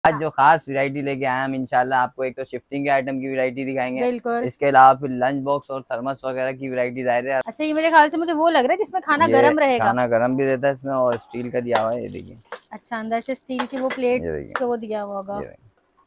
आज जो खास वैरायटी लेके आए हम इंशाल्लाह आपको एक तो शिफ्टिंग के आइटम की वैरायटी दिखाएंगे, बिल्कुल। इसके अलावा फिर लंच बॉक्स और थर्मस वगैरह की वैरायटी ज़ाहिर है। अच्छा, ये मेरे ख्याल से मुझे वो लग रहा है जिसमें खाना ये गरम रहेगा। खाना गरम भी देता है इसमें और स्टील का दिया हुआ है, ये देखिए। अच्छा, अंदर से स्टील की वो प्लेट ये देखिए, को वो दिया हुआ होगा। ये देखिए।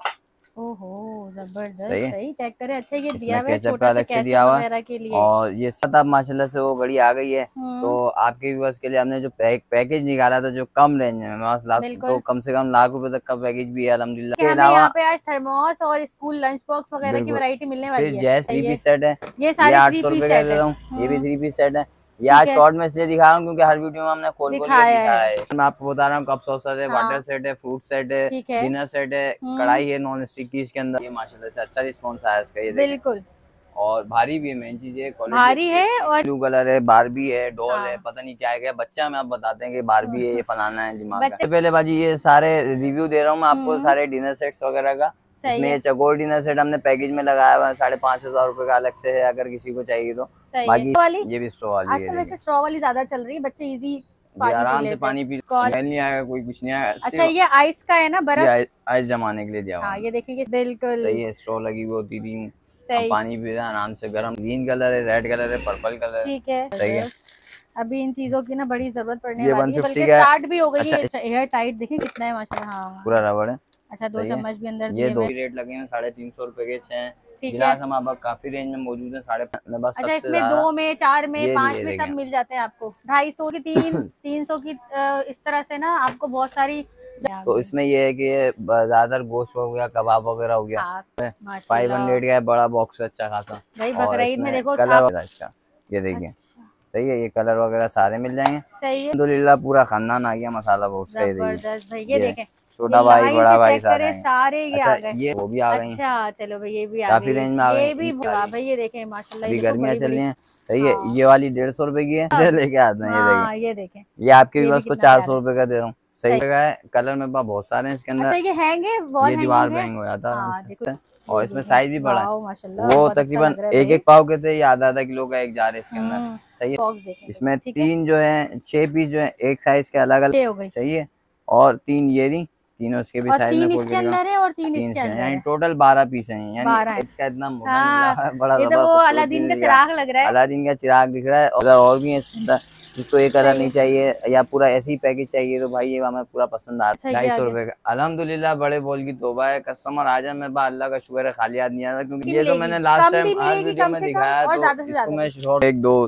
ओहो, जबरदस्त। सही है। सही, चेक करें। अच्छा, ये दिया इसमें हुआ है केचप का छोटा सा अलग से दिया केचप हुआ है वगैरह के लिए। और ये सब अब माशाल्लाह से वो घड़ी आ गई है। तो हम्म, आपके व्यूअर्स के लिए हमने जो पैकेज निकाला था जो कम रेंज में लाख, तो बिल्कुल। कम से कम लाख रुपए तक का पैकेज भी है अल्हम्दुलिल्लाह। कि के हमें अलावा यहाँ पे आज थर्मोस और स्कूल लंच बॉक्स वगैरह की बिल्कुल, वैरायटी मिलने फिर वाली है। जैस थ्री सही है। पीस सेट है, ये ये सारे 800 3 पीस रुपए का सेट दे है। रहा हूँ। ये भी 3 पीस सेट है। ये ठीक आज है, शॉर्ट में इसलिए दिखा रहा हूँ क्योंकि हर वीडियो में हमने खोल खोल के दिखाया दिखाया है। है। मैं आपको बता रहा हूँ कप सॉसर है, वाटर हाँ, सेट है, फ्रूट सेट है, ठीक है। डिनर सेट है, हम्म, कढ़ाई है नॉन स्टिक की इसके अंदर। ये माशाल्लाह से अच्छा रिस्पॉन्स आया इसका, ये देखें। बिल्कुल। और भारी भी है, मेन चीज ये क्वालिटी भारी अच्छी है है इसकी। और ब्लू कलर है, बारबी है, डॉल है, हाँ। पता नहीं क्या है, क्या बच्चा में आप बताते हैं कि बारबी है, ये फलाना है दिमाग का। बच्चे। सबसे पहले बाजी ये सारे रिव्यू दे रहा हूँ मैं आपको हम्म, सारे डिनर सेट्स वगैरह का। सही इसमें ये है। चकोर डिनर सेट हमने पैकेज में लगाया हुआ है, 5,500 रुपए का अलग से है अगर किसी को चाहिए तो। सही है बाकी वाली। ये भी स्ट्रॉ वाली है, आजकल देखिए। वैसे स्ट्रॉ वाली ज्यादा चल रही है, बच्चे इजी ये पानी पी आराम से लेते हैं। पानी पी, कॉल। स्मेल नहीं आएगा, कोई कुछ नहीं आएगा अच्छा, सिर्फ। ये आइस का है ना, ये बर्फ। आइस जमाने के लिए दिया हुआ हाँ, है। ये देखिए, बिल्कुल सही है, स्ट्रॉ लगी हुई होती थी। हम सही। पानी पी रहे हैं आराम से, गर्म ग्रीन कलर है, रेड कलर है, पर्पल कलर है। ठीक है। सही है। अभी इन चीजों की ना बड़ी जरूरत पड़ने ये वाली है, 150 बल्कि का है। स्टार्ट भी हो गई अच्छा, है। एयर टाइट देखिए कितना है माशाल्लाह। पूरा हाँ। रबड़ है। अच्छा, 2 सही है। चम्मच भी अंदर ये दिए दो हुए। रेट लगे हैं, 350 रुपए के 6 ठीक है। गिलास हम आप काफी रेंज में मौजूद है, 5.5 बस अच्छा, सबसे इसमें ज्यादा 2 में, 4 में, ये 5 लिए में सब देखें। मिल जाते हैं आपको। 250 की 3, 300 की इस तरह से ना आपको बहुत सारी आ तो गई। इसमें ये है कि ये ज्यादातर गोश्त हो गया, कबाब वगैरह हो गया। हाँ, माशाल्लाह। 500 का है, बड़ा बॉक्स है अच्छा खासा। भाई और बकरीद में इसमें देखो कलर आप। वगैरह इसका, ये देखिए। अच्छा, सही है, ये कलर वगैरह सारे मिल जाएंगे सही है। अल्हम्दुलिल्लाह। पूरा खानदान आ गया मसाला बॉक्स का, ये देखिए। जबरदस्त भाई, ये ये देखें। ये छोटा भाई लाइन बड़ा से भाई चेक सारे करें, आएंगे। सारे ये अच्छा, आ गए। ये वो भी आ गई, अच्छा, चलो भाई, ये भी आ काफी गई। रेंज में आ ये गई भी वाह सारी। भाई, ये देखें माशाल्लाह, ये अभी देखो गर्मियाँ बड़ी चल रही बड़ी। हैं। सही है, हाँ, ये वाली 150 रुपए की है। इसे लेके आते हैं, ये देखें। हाँ, ये देखें। ये आपके ये भी बस को कितना प्यारा 400 है। रुपए का दे रहा हूँ। सही सही। जगह है, कलर मेरे पास बहुत सारे हैं इसके अच्छा, अंदर। ये हैंग है, वॉल ये दीवार हैंगिंग पे है। हैंग हो जाता है आराम हाँ, देखो। से। ये और इसमें देखें, साइज भी बड़ा है। वाह माशाल्लाह, वो बहुत अच्छा तकरीबन लग रहा है एक भाई। एक पाव के थे, ये आधा आधा किलो का एक जार है इसके अंदर। हम्म, सही है। बॉक्स देखें इसमें बिल्कुल ठीक है। 3 जो है 6 पीस जो है एक साइज के अलग अलग ये हो गई। चाहिए। और 3 ये रही, तीनों इसके भी और साइज में 3 खोल इसके के दिखाऊं। अंदर है और 3 3 इसके इसके हैं, अंदर यानी है। टोटल 12 पीस हैं। यानी 12 है। इसका इतना मोटा निकला हाँ, है, बड़ा ये तो वो खूबसूरत अलादीन का दिख रहा है। चिराग लग रहा है। अलादीन का चिराग दिख रहा है। और भी है इसके अंदर, जिसको ये कलर सही नहीं है। चाहिए या पूरा ऐसे ही पैकेज चाहिए तो भाई ये हमें पूरा पसंद आ अच्छा, रहा है। ये ढाई आ सौ गया। रुपए का अल्हम्दुलिल्लाह, बड़े बोल की तोबा है। कस्टमर आ जाए मैं बा अल्लाह का शुक्र है, खाली हाथ नहीं आता। क्योंकि की ये तो मिलेगी, मैंने लास्ट कम टाइम भी हर मिलेगी वीडियो कम में से कम दिखाया है, और तो ज्यादा से इसको ज्यादा मैं भी। शॉर्ट 1 2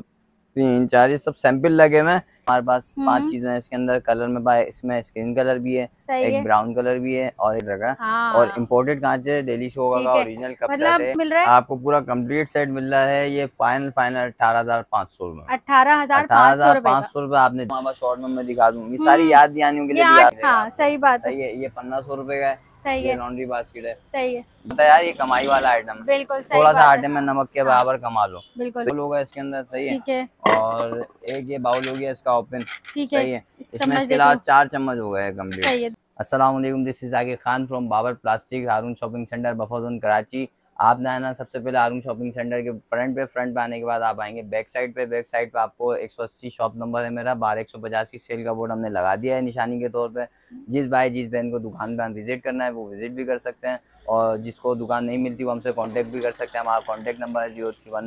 3 4 ये सब सैंपल लगे हुए हैं हमारे पास। 5 हम्म, चीजें हैं इसके अंदर कलर में पाए। इसमें स्किन कलर भी है, सही एक है। ब्राउन कलर भी है और एक रखा। और हाँ, इम्पोर्टेड कांच है, डेली शोगा ठीक का है। ओरिजिनल कप सेट मतलब है। मिल रहा है आपको पूरा कंप्लीट सेट मिल रहा है। ये फाइनल 18,500 में। 18,500 रुपए का। 18,500 रुपए आपने वहाँ शॉर्ट में मैं दिखा दूंगी, सारी हम्म, याद दिहानियों के ये लिए दिखा 8, देगा हाँ आपको। सही बात है। सही है, ये 1,500 रुपए का है। सही ये है। लॉन्ड्री बास्केट है। सही है। बता यार, ये कमाई वाला आइटम है। बिल्कुल सही थोड़ा सा बात है। आटे में नमक के हाँ, बराबर कमा लो। बिल्कुल। 2 लोग हैं इसके अंदर। सही है। ठीक है। और एक ये बाउल हो गया इसका ओपन। ठीक है। सही है। इस इसमें चम्मच इसके देख अलावा लो। 4 चम्मच हो गए कम्प्लीट। सही है। अस्सलाम वालेकुम, this is Zakir Khan from Babar plastic, Haroon shopping centre, buffer zone, Karachi. आपने आना सबसे पहले हारून शॉपिंग सेंटर के फ्रंट पे आने के बाद आप आएंगे बैक साइड पे। बैक साइड पे आपको 180 शॉप नंबर है मेरा। 12 150 की सेल का बोर्ड हमने लगा दिया है निशानी के तौर पे। जिस भाई जिस बहन को दुकान पर विजिट करना है वो विजिट भी कर सकते हैं। और जिसको दुकान नहीं मिलती वो हमसे कांटेक्ट भी कर सकते हैं। हमारा कांटेक्ट नंबर है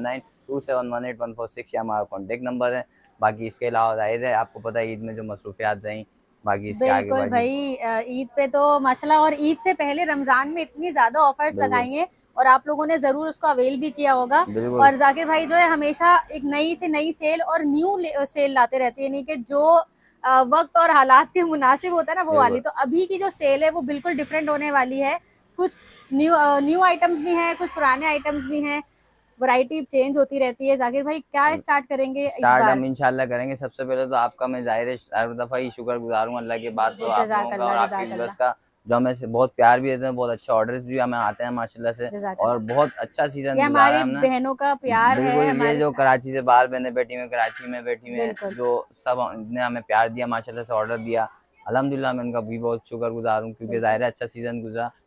0319271846, ये हमारा कांटेक्ट नंबर है। बाकी इसके अलावा जाहिर है आपको पता है ईद में जो मसरूफियात रहीं, बाकी इसके आगे बिल्कुल बढ़ी। भाई, ईद पे तो माशाल्लाह, और ईद से पहले रमजान में इतनी ज्यादा ऑफर्स बिल्कुल लगाएंगे और आप लोगों ने जरूर उसको अवेल भी किया होगा। बिल्कुल और जाकिर भाई जो है हमेशा एक नई से नई सेल और न्यू सेल लाते रहते हैं, यानी कि जो वक्त और हालात के मुनासिब होता है ना वो वाली। बिल्कुल। तो अभी की जो सेल है वो बिल्कुल डिफरेंट होने वाली है। कुछ न्यू आइटम्स भी हैं, कुछ पुराने आइटम्स भी हैं। वैरायटी चेंज होती रहती है। जाकिर भाई क्या स्टार्ट करेंगे इस स्टार्ट बार? हम इंशाल्लाह करेंगे। सबसे पहले तो आपका मैं ज़ाहिर है हर दफ़ा ही शुक्र गुजार हूँ अल्लाह के बाद तो आप लोगों का और जज़ाकल्लाह, आपके व्यूअर्स जज़ाकल्लाह, का, जो हमें से बहुत प्यार भी देते हैं, बहुत अच्छे ऑर्डर्स भी हमें आते हैं माशाल्लाह से। और जज़ाकल्लाह। बहुत अच्छा सीज़न ये गुजारा है हमारी हमने। बहनों का प्यार है बिल्कुल, ये हमारे। जो कराची से बाहर बहनें बैठी हुई, कराची में बैठी हुई हैं, बिल्कुल। जो सब ने हमें प्यार दिया माशाल्लाह से, ऑर्डर दिया, अल्हम्दुलिल्लाह मैं उनका भी बहुत शुक्र गुजार हूँ क्योंकि बिल्कुल। ज़ाहिर है अच्छा सीज़न गुजरा।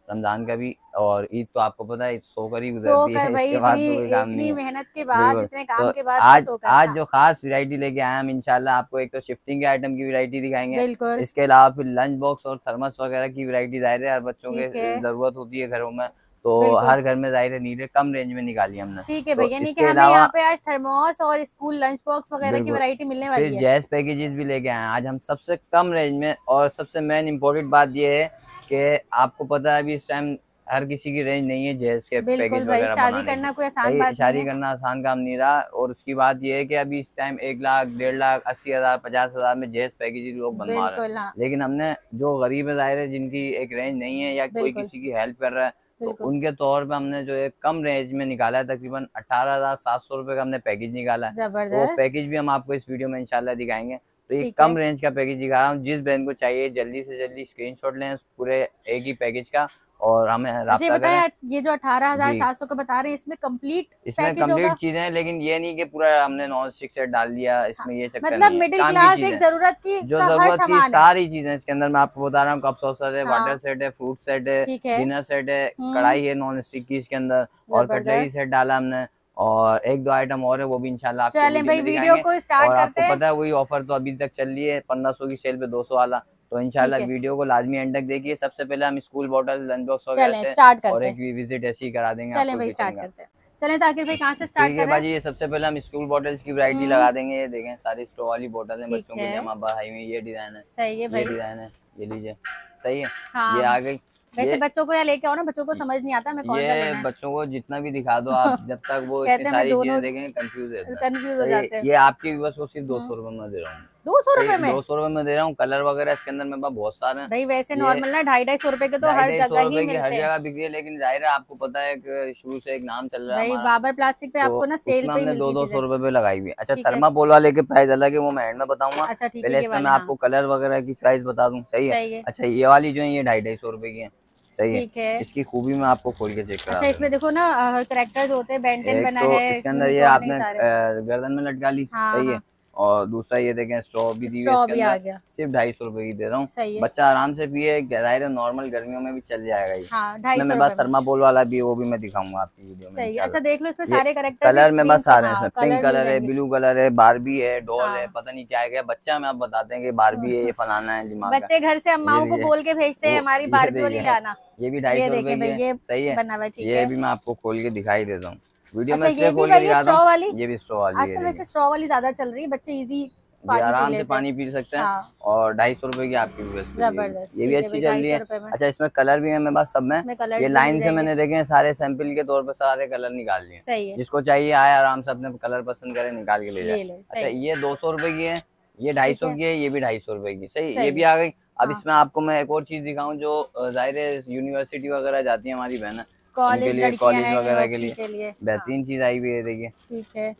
रमजान का भी, और ईद तो आपको पता है सो कर ही सो गुजरती कर है, भाई, इसके बाद तो कोई काम नहीं इतनी है। मेहनत के बाद, बिल्कुल। इतने तो काम के बाद तो आज सो कर आज था। जो खास वैरायटी लेके आए हम इंशाल्लाह, आपको एक तो शिफ्टिंग के आइटम की वैरायटी दिखाएंगे, बिल्कुल। इसके अलावा फिर लंच बॉक्स और थर्मस वगैरह की वैरायटी ज़ाहिर है हर बच्चों के ठीक है। ज़रूरत होती है घरों में, तो बिल्कुल। हर घर में ज़ाहिर है नीडेड कम रेंज में निकाली हमने। ठीक है तो भैया, यानी कि इसके हमें अलावा यहाँ पे आज थर्मोस और स्कूल लंच बॉक्स वगैरह की बिल्कुल, वैरायटी मिलने फिर वाली है। जैज़ पैकेजेस भी लेके आए हैं आज हम सबसे कम रेंज में, और सबसे मेन इम्पोर्टेंट बात ये है कि आपको पता है अभी इस टाइम हर किसी की रेंज नहीं है जैज़ के बिल्कुल पैकेज भाई, वगैरह शादी बनाने की। करना कोई आसान सही है, बात नहीं शादी है। करना आसान काम नहीं रहा, और उसकी बात ये है कि अभी इस टाइम 1 लाख, 1.5 लाख, 80,000, 50,000 में जैज़ पैकेजेस लोग बनवा रहे हैं। बिल्कुल, हाँ। लेकिन हमने जो गरीब है ज़ाहिर है जिनकी एक रेंज नहीं है या कोई बिल्कुल। किसी की हेल्प कर रहा है, तो बिल्कुल। उनके तौर पे हमने जो है कम रेंज में निकाला है, तकरीबन 18,700 रुपए का हमने पैकेज निकाला है। तो वो जबरदस्त। पैकेज भी हम आपको इस वीडियो में इंशाल्लाह दिखाएंगे। तो ये ठीक है। कम रेंज का पैकेज दिखा रहा हूँ, जिस बहन को चाहिए जल्दी से जल्दी स्क्रीनशॉट लें उस पूरे एक ही पैकेज का और हमें अच्छा ये राब्ता करें। बताया, ये जो जी, 18,700 का बता रहे हैं, इसमें कंप्लीट इसमें पैकेज होगा? कंप्लीट चीज़ें हैं, लेकिन ये नहीं कि पूरा हमने नॉन स्टिक सेट डाल दिया, हाँ, इसमें ये चक्कर मतलब नहीं है, मिडिल काम की क्लास एक चीज़ें। जरूरत की जो का हर ज़रूरत की सामान है। सारी चीज़ें इसके अंदर मैं आपको बता रहा हूँ, कप सॉसर है, वाटर हाँ। सेट है, फ्रूट सेट है, ठीक है। डिनर सेट है, हम्म। कढ़ाई है नॉन स्टिक की इसके अंदर, और कटलरी जबरदस्त। सेट डाला हमने, और 1-2 आइटम और है वो भी इंशाल्लाह आपको चलें वीडियो भाई, में वीडियो दिखाएंगे। को स्टार्ट और करते आपको हैं। पता है वही ऑफर तो अभी तक चल रही है 1500 की सेल पे 200 वाला, तो ठीक इंशाल्लाह है। वीडियो को लाजमी एंड तक देखिए। सबसे पहले हम स्कूल बॉटल, लंच बॉक्स वगैरह चलें से स्टार्ट और करते एक हैं। विजिट ऐसे ही करा देंगे चलें आपको भाई, किचन स्टार्ट का। करते हैं। चलें जाकिर भाई, कहाँ से स्टार्ट ठीक है कर रहे हैं? बाजी, ये सबसे पहले हम स्कूल बॉटल्स की वैरायटी हम्म। लगा देंगे। ये देखें सारी स्ट्रॉ वाली बोतल है ठीक बच्चों के है। लिए, हम बढ़ाई हुई, ये डिजाइन है, सही है ये भाई। डिजाइन है, ये लीजिए, सही है, ये हाँ। आ गई। वैसे ये बच्चों को यहाँ लेके आओ ना, बच्चों को समझ नहीं आता हमें कौन सा ये लेना है। बच्चों को जितना भी दिखा दो आप, जब तक वो इतनी कहते हैं मैं सारी दोनों चीजें देखेंगे कंफ्यूज रहता है। कंफ्यूज हो तो जाते हैं। ये आपकी भी बस को सिर्फ 200 रुपए में दे रहा हूँ। 200 सही, रुपए में? 200 रुपए में दे रहा हूँ। कलर वगैरह इसके अंदर मेरे पास बहुत सारे हैं। भाई वैसे ये नॉर्मल ना 250-250 के तो ढाई हर ढाई सौ जगह ही रुपए की हर मिलते हैं। जगह बिक रही है, लेकिन जाहिर है आपको पता है कि शुरू से एक नाम चल रहा है भाई हमारा, बाबर प्लास्टिक पे तो आपको ना सेल उसमें पे ही हमने दो मिलती दो चीजें। सौ रुपए पे लगाई हुई है। अच्छा, ठीक है। थर्माकोल वाले के प्राइस अलग है, वो मैं एंड में बताऊंगा। अच्छा ठीक है, पहले ये इसमें वाले मैं हाँ। आपको कलर वगैरह की चॉइस बता दूं, सही है। सही है। अच्छा, ये वाली जो है ये 250-250 रुपए की है, सही है। ठीक है। इसकी खूबी मैं आपको खोल के चेक करा अच्छा, देता इसमें हूँ। देखो ना करेक्टर जो होते हैं, बेंटेन एक बना तो है, इसके अंदर ये यूनिकॉर्न ही आपने सारे। गर्दन में लटका ली, हाँ सही है। हाँ। और दूसरा ये देखें स्ट्रॉ भी दी हुई है स्ट्रॉ इसके भी आ अंदर, गया। सिर्फ 250 रुपए की दे रहा हूँ। सही है। बच्चा आराम से पिए, जाहिर है नॉर्मल गर्मियों में भी चल जाएगा ये। हाँ, इसमें 250 मेरे पास रुपए में। थर्माकोल वाला भी है, वो भी मैं दिखाऊंगा आपकी वीडियो में सही है। अच्छा इंशाल्लाह। देख लो, इसमें ये सारे करेक्टर्स कलर में बस आ रहे हैं, हाँ, इसमें पिंक कलर मिल कलर है, जाएंगे। ब्लू कलर है, बारबी है, डॉल है, हाँ। पता नहीं क्या है, क्या बच्चा में आप बताते हैं कि बारबी है, ये फलाना है दिमाग का। बच्चे घर से ये अम्माओं को लीजिए, बोल के भेजते हैं वो हमारी ये बारबी वाली देखिए, लाना। ये भी ये 250 रुपए देखें की भाई, है, ये सही है। बना हुआ है, ठीक ये है। भी मैं आपको खोल के दिखाई देता हूँ, वीडियो में अच्छा ये इसलिए भी खोल के भाई, ये दिखाता स्ट्रॉ वाली? हूँ। ये भी स्ट्रॉ वाली है, आजकल वैसे देखिए, स्ट्रॉ वाली ज्यादा चल रही है, बच्चे इजी ये पानी पी आराम से लेते हैं। पानी पी सकते हैं। हाँ। और 250 रुपए की आपकी भी बस जबरदस्त, ये भी ठीक है अच्छी भाई, चल रही 250 है। रुपए में। अच्छा, इसमें कलर भी है मेरे पास सब में। इसमें ये कलर्स भी मिल लाइन से जाएंगे। मैंने देखे हैं, सारे सैंपल के तौर पे सारे कलर निकाल लिए। सही है। जिसको चाहिए आए आराम से अपने कलर पसंद करे, निकाल के ले जाए। ले ले, अच्छा, सही। ये 200 रुपए की है, ये ठीक 250 है। की है, ये भी 250 रुपए की, सही, ये सही भी है। आ गई। अब हाँ। इसमें आपको मैं एक और चीज दिखाऊं, जो जाहिर है यूनिवर्सिटी वगैरह जाती है हमारी बहन, उनके कॉलेज लिए, लड़कियां कॉलेज हैं, वगैरह के यूनिवर्सिटी लिए के लिए। हाँ। बेहतरीन चीज आई हुई है, देखिए। ठीक है।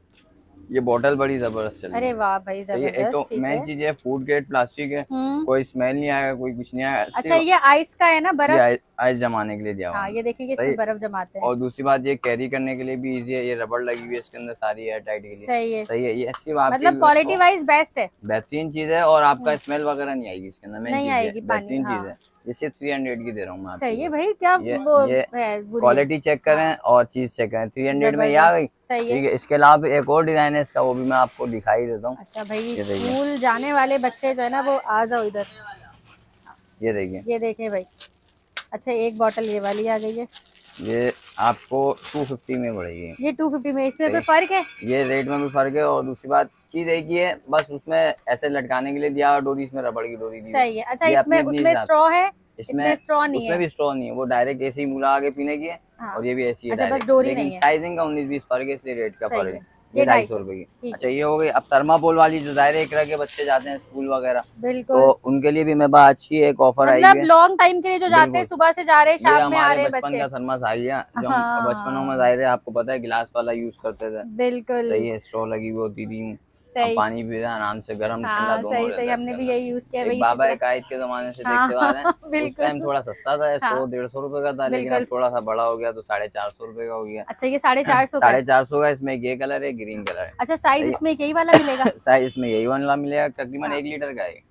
ये बोतल बड़ी जबरदस्त चल रही अरे है। वाह भाई, सही है। एक तो जबरदस्त, ठीक मेन है। चीज है, फूड ग्रेड प्लास्टिक है, हम्म। कोई स्मेल नहीं आएगा, कोई कुछ नहीं आएगा। अच्छा ये आइस का है ना, ये बर्फ? आइस जमाने के लिए दिया हुआ हाँ, है, ये देखिए कि सही। इसमें बर्फ जमाते हैं। और दूसरी बात, ये कैरी करने के लिए भी इजी है, ये रबड़ लगी हुई है इसके अंदर सारी एयर टाइट के लिए, सही है। सही है। ये सिर्फ आपके मतलब क्वालिटी वाइज बेस्ट है। बेहतरीन चीज है, और आपका स्मेल वगैरह नहीं आएगी इसके अंदर, मेन नहीं चीज है, आएगी पानी, बेहतरीन हाँ। चीज है। ये सिर्फ 300 की दे रहा हूँ मैं आपको। सही है भाई, क्या ये वो ये है बुरी है। क्वालिटी चेक करें और चीज चेक करें, 300 में ये आ गई। जबरदस्त, सही है। ठीक है, इसके अलावा भी एक और डिजाइन है इसका, वो भी मैं आपको दिखाई देता हूँ। अच्छा भाई, ये देखिए, स्कूल जाने वाले बच्चे जो है ना, वो आ जाओ इधर। ये देखिए, ये देखें भाई। अच्छा, एक बोतल ये वाली आ गई है। ये आपको 250 में पड़ेगी। ये 250 में, इससे कोई फर्क है? ये रेट में भी फर्क है, और दूसरी बात चीज एक ही है, बस उसमें ऐसे लटकाने के लिए दिया और डोरी, इसमें रबड़ की डोरी दी है। सही है। अच्छा, ये इसमें अपनी उसमें स्ट्रॉ है, इसमें स्ट्रॉ नहीं उसमें है। भी स्ट्रॉ नहीं है, वो डायरेक्ट ऐसे ही मुला आगे पीने की है। हाँ। और ये भी ऐसी है अच्छा, बस डायरेक्ट, डोरी लेकिन नहीं है। साइजिंग का 19-20 फर्क है, इसलिए रेट का सही फर्क है। है। ये ये 250 रुपए की। ठीक अच्छा, है। ये हो गई। अब थर्माकोल वाली जो जाहिर है एक तरह के बच्चे जाते हैं स्कूल वगैरह, बिल्कुल। तो उनके लिए भी मेरे पास अच्छी एक ऑफर आई मतलब है। लॉन्ग टाइम के लिए जो जाते हैं, बिल्कुल। सुबह से जा रहे हैं, ये शाम में आ हमारे रहे हैं बचपन बच्चे। का थर्मस आ गया, जो हम बचपनों में हाँ, जाहिर है आपको पता है गिलास वाला यूज करते थे, बिल्कुल। सही है। स्ट्रॉ लगी हुई होती थी, हम सही। पानी पी रहे हैं आराम से, गर्म ठंडा हाँ, दोनों सही रहता सही, है हमने इसके भी अंदर। यही यूज किया एक भाई, इसी बाबा तरह। एक आयत के जमाने से हाँ देखते आ रहे हैं। उस बिल्कुल। टाइम थोड़ा सस्ता था, हाँ, 100-150 रुपए का था, लेकिन अब बिल्कुल। थोड़ा सा बड़ा हो गया तो 450 रुपए का हो गया। अच्छा, ये 450 का है। 450 का। इसमें ये कलर है, ग्रीन कलर है। अच्छा, साइज सही इसमें यही वाला मिलेगा? है। साइज इसमें यही वाला मिलेगा, तकरीबन हाँ। 1 लीटर का है।